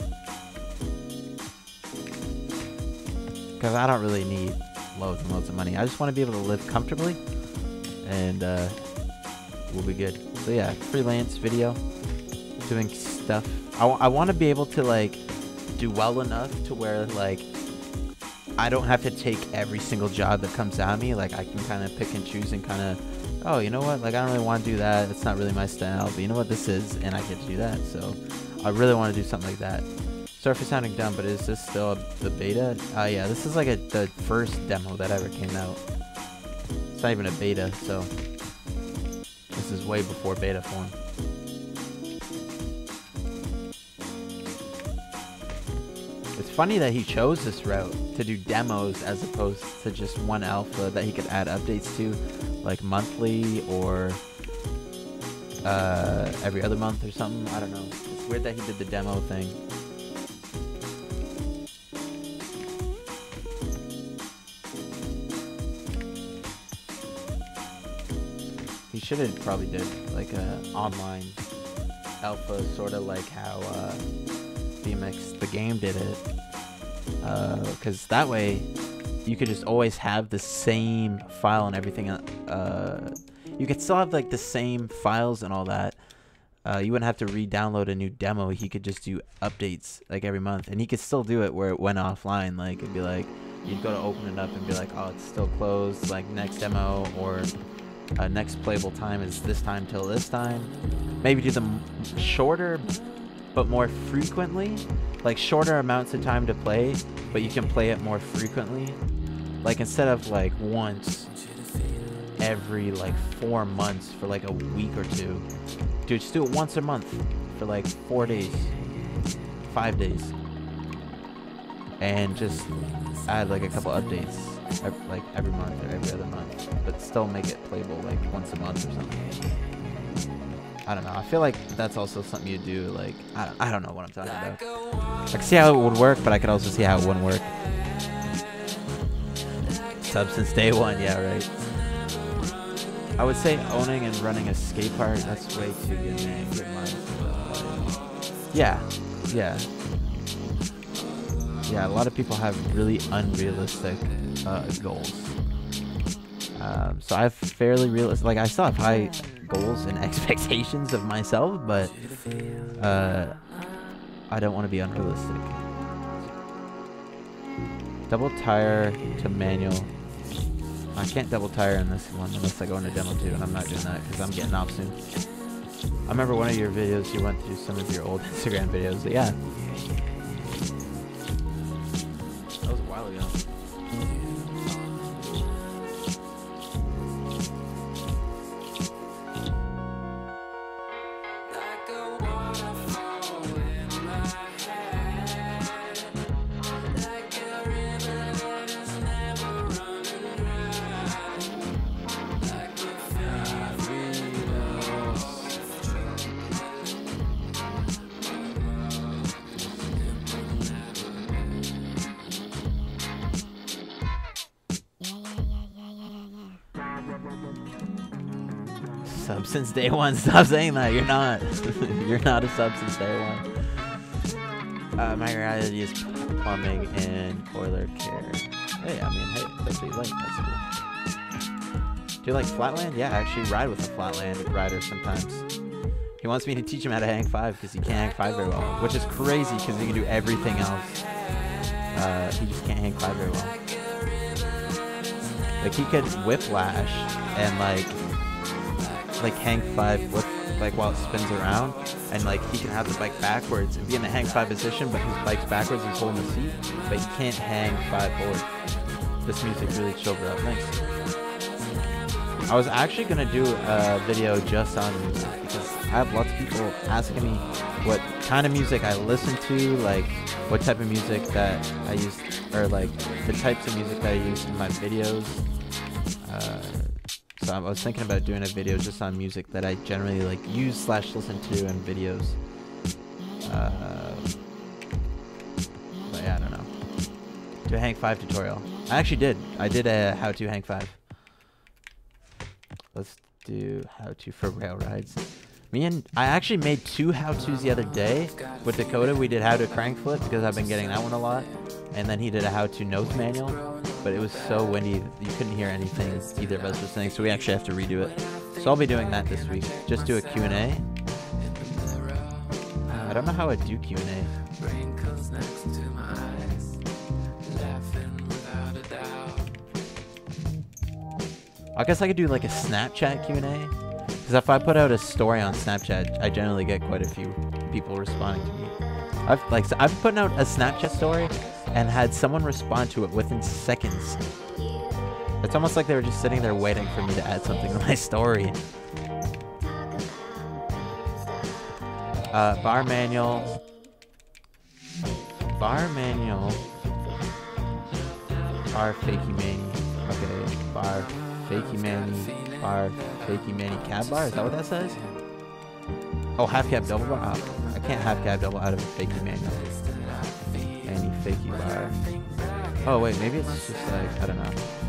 Because I don't really need loads and loads of money. I just want to be able to live comfortably. And uh, we'll be good. So yeah, freelance video. Doing stuff. I, I want to be able to like do well enough to where like I don't have to take every single job that comes at me. Like I can kind of pick and choose and kind of, oh, you know what? Like I don't really want to do that. It's not really my style. But you know what? This is, and I get to do that. So I really want to do something like that. Sorry for sounding dumb, but is this still the beta? Uh, yeah, this is like a, the first demo that ever came out. It's not even a beta, so this is way before beta form. It's funny that he chose this route to do demos as opposed to just one alpha that he could add updates to, like monthly or uh, every other month or something. I don't know. It's weird that he did the demo thing. He should have probably did like a online alpha, sort of like how uh, B M X the game did it, because uh, that way you could just always have the same file and everything. Uh, you could still have like the same files and all that. Uh, you wouldn't have to re-download a new demo. He could just do updates like every month, and he could still do it where it went offline. Like it'd be like you'd go to open it up and be like, oh, it's still closed. Like next demo or uh, next playable time is this time till this time. Maybe do them shorter but more frequently, like shorter amounts of time to play, but you can play it more frequently. Like instead of like once every like four months for like a week or two, dude, just do it once a month for like four days, five days, and just add like a couple updates ev- like every month or every other month, but still make it playable like once a month or something. I don't know. I feel like that's also something you do. Like I don't, I don't know what I'm talking about. I can see how it would work, but I could also see how it wouldn't work. Substance day one, yeah, right. I would say owning and running a skate park. That's way too good, man. Good mind. Yeah, yeah, yeah. A lot of people have really unrealistic uh, goals. Um, so I have fairly realistic. Like I still have high goals and expectations of myself, but uh, I don't want to be unrealistic. Double tire to manual. I can't double tire in this one unless I go into demo two, and I'm not doing that because I'm getting off soon. I remember one of your videos, you went through some of your old Instagram videos, but yeah. That was a while ago. Sub since day one. Stop saying that. You're not. You're not a sub since day one. Uh, my reality is plumbing and boiler care. Hey, I mean, hey, that's what you like. That's cool. Do you like Flatland? Yeah, I actually ride with a Flatland rider sometimes. He wants me to teach him how to hang five because he can't hang five very well, which is crazy because he can do everything else. Uh, he just can't hang five very well. Like he could whiplash and like. like hang five with like while it spins around, and like he can have the bike backwards and be in the hang five position, but his bike's backwards, he's holding the seat, but he can't hang five forward. This music really chilled her up. Thanks. I was actually gonna do a video just on music because I have lots of people asking me what kind of music I listen to, like what type of music that I use, or like the types of music that I use in my videos. Uh, So I was thinking about doing a video just on music that I generally like use slash listen to in videos. Uh, but yeah, I don't know. Do a hang five tutorial. I actually did. I did a how to hang five. Let's do how to for rail rides. Me and I actually made two how tos the other day with Dakota. We did how to crank flip because I've been getting that one a lot, and then he did a how to nose manual. But it was so windy, you couldn't hear anything either of us was saying, so we actually have to redo it. So I'll be doing that this week. Just do a Q and A. Uh, I don't know how I do Q and A. Wrinkles next to my eyes, laughing without a doubt. I guess I could do like a Snapchat Q and A. Because if I put out a story on Snapchat, I generally get quite a few people responding to me. I've like I've put out a Snapchat story and had someone respond to it within seconds. It's almost like they were just sitting there waiting for me to add something to my story. Uh, bar manual. Bar manual. Bar fakey manny. Okay, bar fakey manny. Bar fakey manny cab bar. Is that what that says? Oh, half cab double bar. Oh, I can't half cab double out of a fakey manual. Manny fakey bar. Oh wait, maybe it's just like I don't know.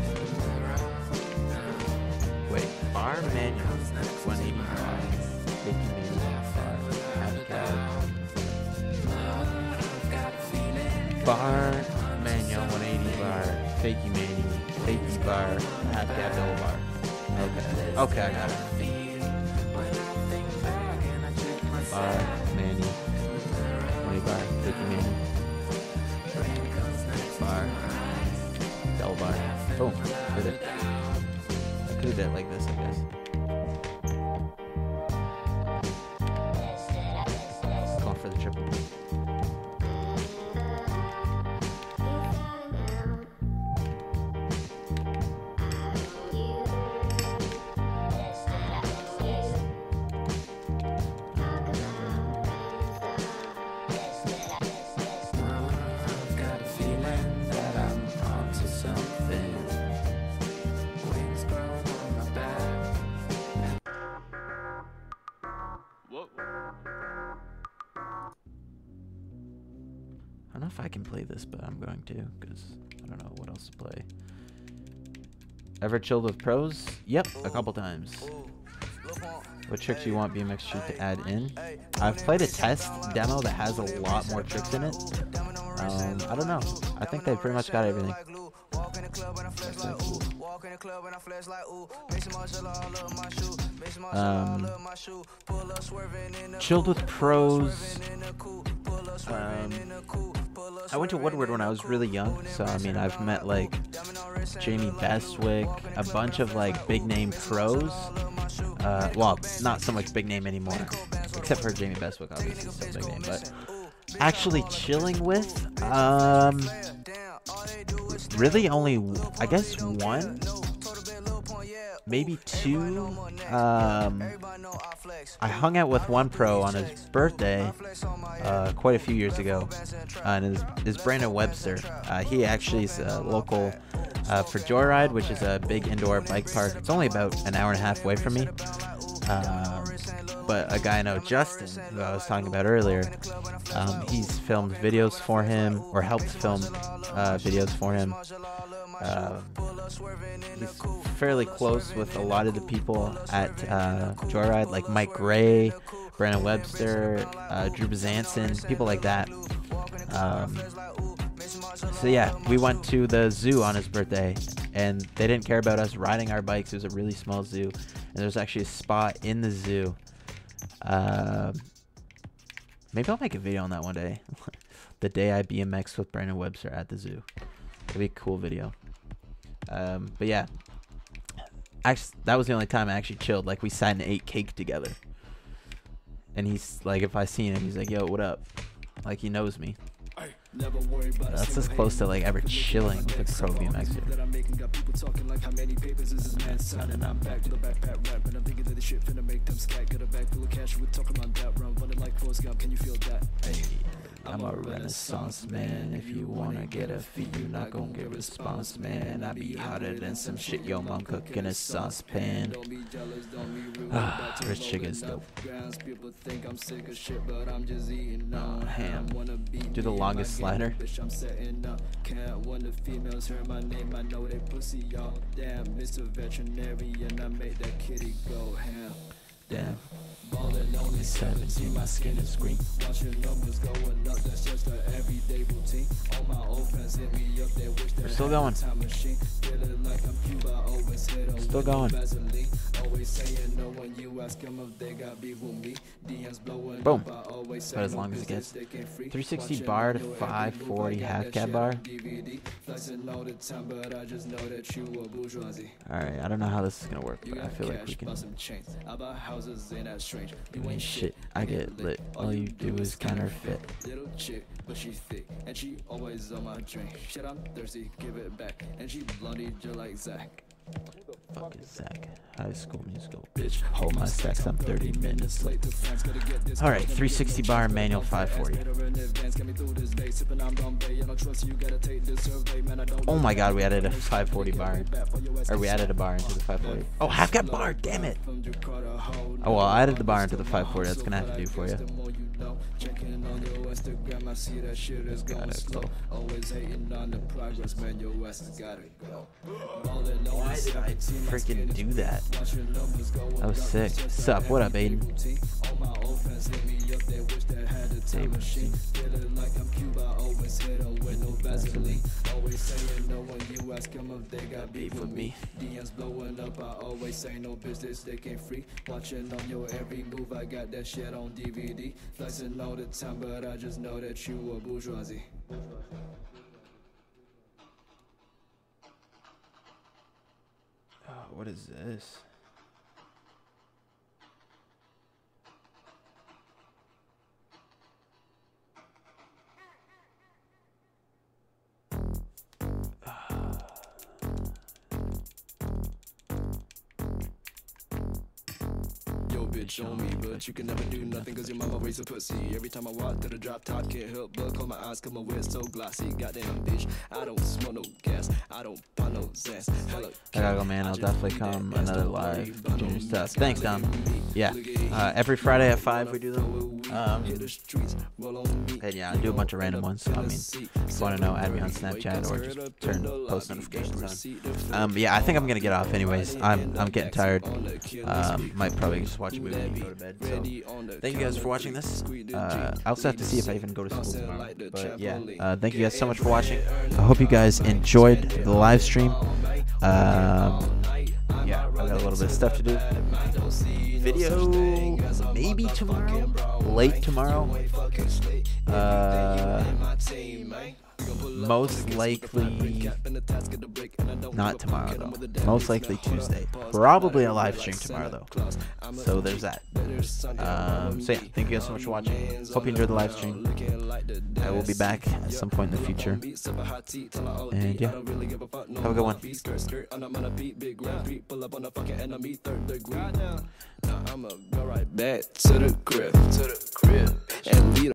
Wait, bar manual one eighty bar. Fakey manny bar. Half cab. Bar manual one eighty bar. Fakey manny. Fakey bar. Half cab double bar. Okay. Okay, I got it. Bar, Manny. twenty bar, fifty Manny. Bar. Double bar. Boom. Did it. I could have did it like this, I guess. Going for the triple. I don't know if I can play this, but I'm going to, because I don't know what else to play. Ever chilled with pros? Yep, a couple times. What tricks do you want B M X Street to add in? I've played a test demo that has a lot more tricks in it. Um, I don't know. I think they pretty much got everything. Um, chilled with pros. Um, I went to Woodward when I was really young, so I mean I've met like Jamie Bestwick, a bunch of like big name pros. Uh, well, not so much big name anymore, except for Jamie Bestwick, obviously still big name. But actually chilling with, um, really only I guess one, maybe two. Um, I hung out with one pro on his birthday uh, quite a few years ago, uh, and his, his Brandon Webster. Uh, he actually is a local uh, for Joyride, which is a big indoor bike park. It's only about an hour and a half away from me. Um, but a guy I know, Justin, who I was talking about earlier, um, he's filmed videos for him, or helped film uh, videos for him. Uh, he's fairly close with a lot of the people at uh, Joyride, like Mike Gray, Brandon Webster, uh, Drew Bezanson, people like that. Um, so yeah, we went to the zoo on his birthday, and they didn't care about us riding our bikes. It was a really small zoo, and there was actually a spot in the zoo. Uh, maybe I'll make a video on that one day. The day I B M X with Brandon Webster at the zoo. It'd be a cool video. Um, but yeah, actually, that was the only time I actually chilled. Like, we sat and ate cake together. And he's like, if I seen him, he's like, yo, what up? Like, he knows me. That's as close to like ever chilling with a pro B M Xer. I'm a renaissance man. If you wanna get a fee, you not gon' get response, man. I be hotter than some shit your mom cooking a saucepan. Ah, rich chicken's dope. Oh, ham. Do the longest slider. Damn. seventeen, my skin is green. We're still going. Still going. Boom. But as long as it gets three sixty bar to five forty half cab bar. Alright, I don't know how this is gonna work, but I feel like we can. You ain't shit. I get lit. All you do is counterfeit. Little chick, but she thick, and she always on my drink. Shit, I'm thirsty, give it back, and she blondie just like Zach. Fuck is Zach? High School Musical. Bitch, hold my stacks. I'm thirty minutes late. All right, three sixty bar manual five forty. Oh my God, we added a five forty bar, or we added a bar into the five forty. Oh, half cat bar. Damn it. Oh well, I added the bar into the five forty. That's gonna have to do for you. Gotta go. Why did I freaking do that? That was sick. Sup? What up, Aiden? Beef with me. Blowing up, I always say no business, they can't free. Watching on your every move, I got that shit on D V D. Flexing all the time, but I just know that you a bourgeoisie. Oh, what is this? Bitch on me, but you can never do nothing cause your mama raised a pussy. Every time I walk through the drop top, can't help but close my eyes cause my wear so glossy. Goddamn bitch, I don't smoke no gas, I don't buy no zest. Hello, I gotta go, man. I'll definitely come another live junior stuff. Thanks, Dom. Yeah, uh, every Friday at five we do them. Um, and yeah, I do a bunch of random ones. So, I mean, if you want to know, add me on Snapchat or just turn post notifications on. Um, but yeah, I think I'm gonna get off anyways. I'm I'm getting tired. Um, might probably just watch a movie and go to bed. So thank you guys for watching this. Uh, I also have to see if I even go to school tomorrow. But yeah, uh, thank you guys so much for watching. I hope you guys enjoyed the live stream. Um, yeah, I got a little bit of stuff to do. Video maybe tomorrow, late tomorrow. Uh, most likely not tomorrow though. Most likely Tuesday. Probably a live stream tomorrow though. So there's that. Um, so yeah, thank you guys so much for watching. Hope you enjoyed the live stream. I will be back at some point in the future. And yeah, have a good one. I'ma go right back to the crib, to the crib, and lead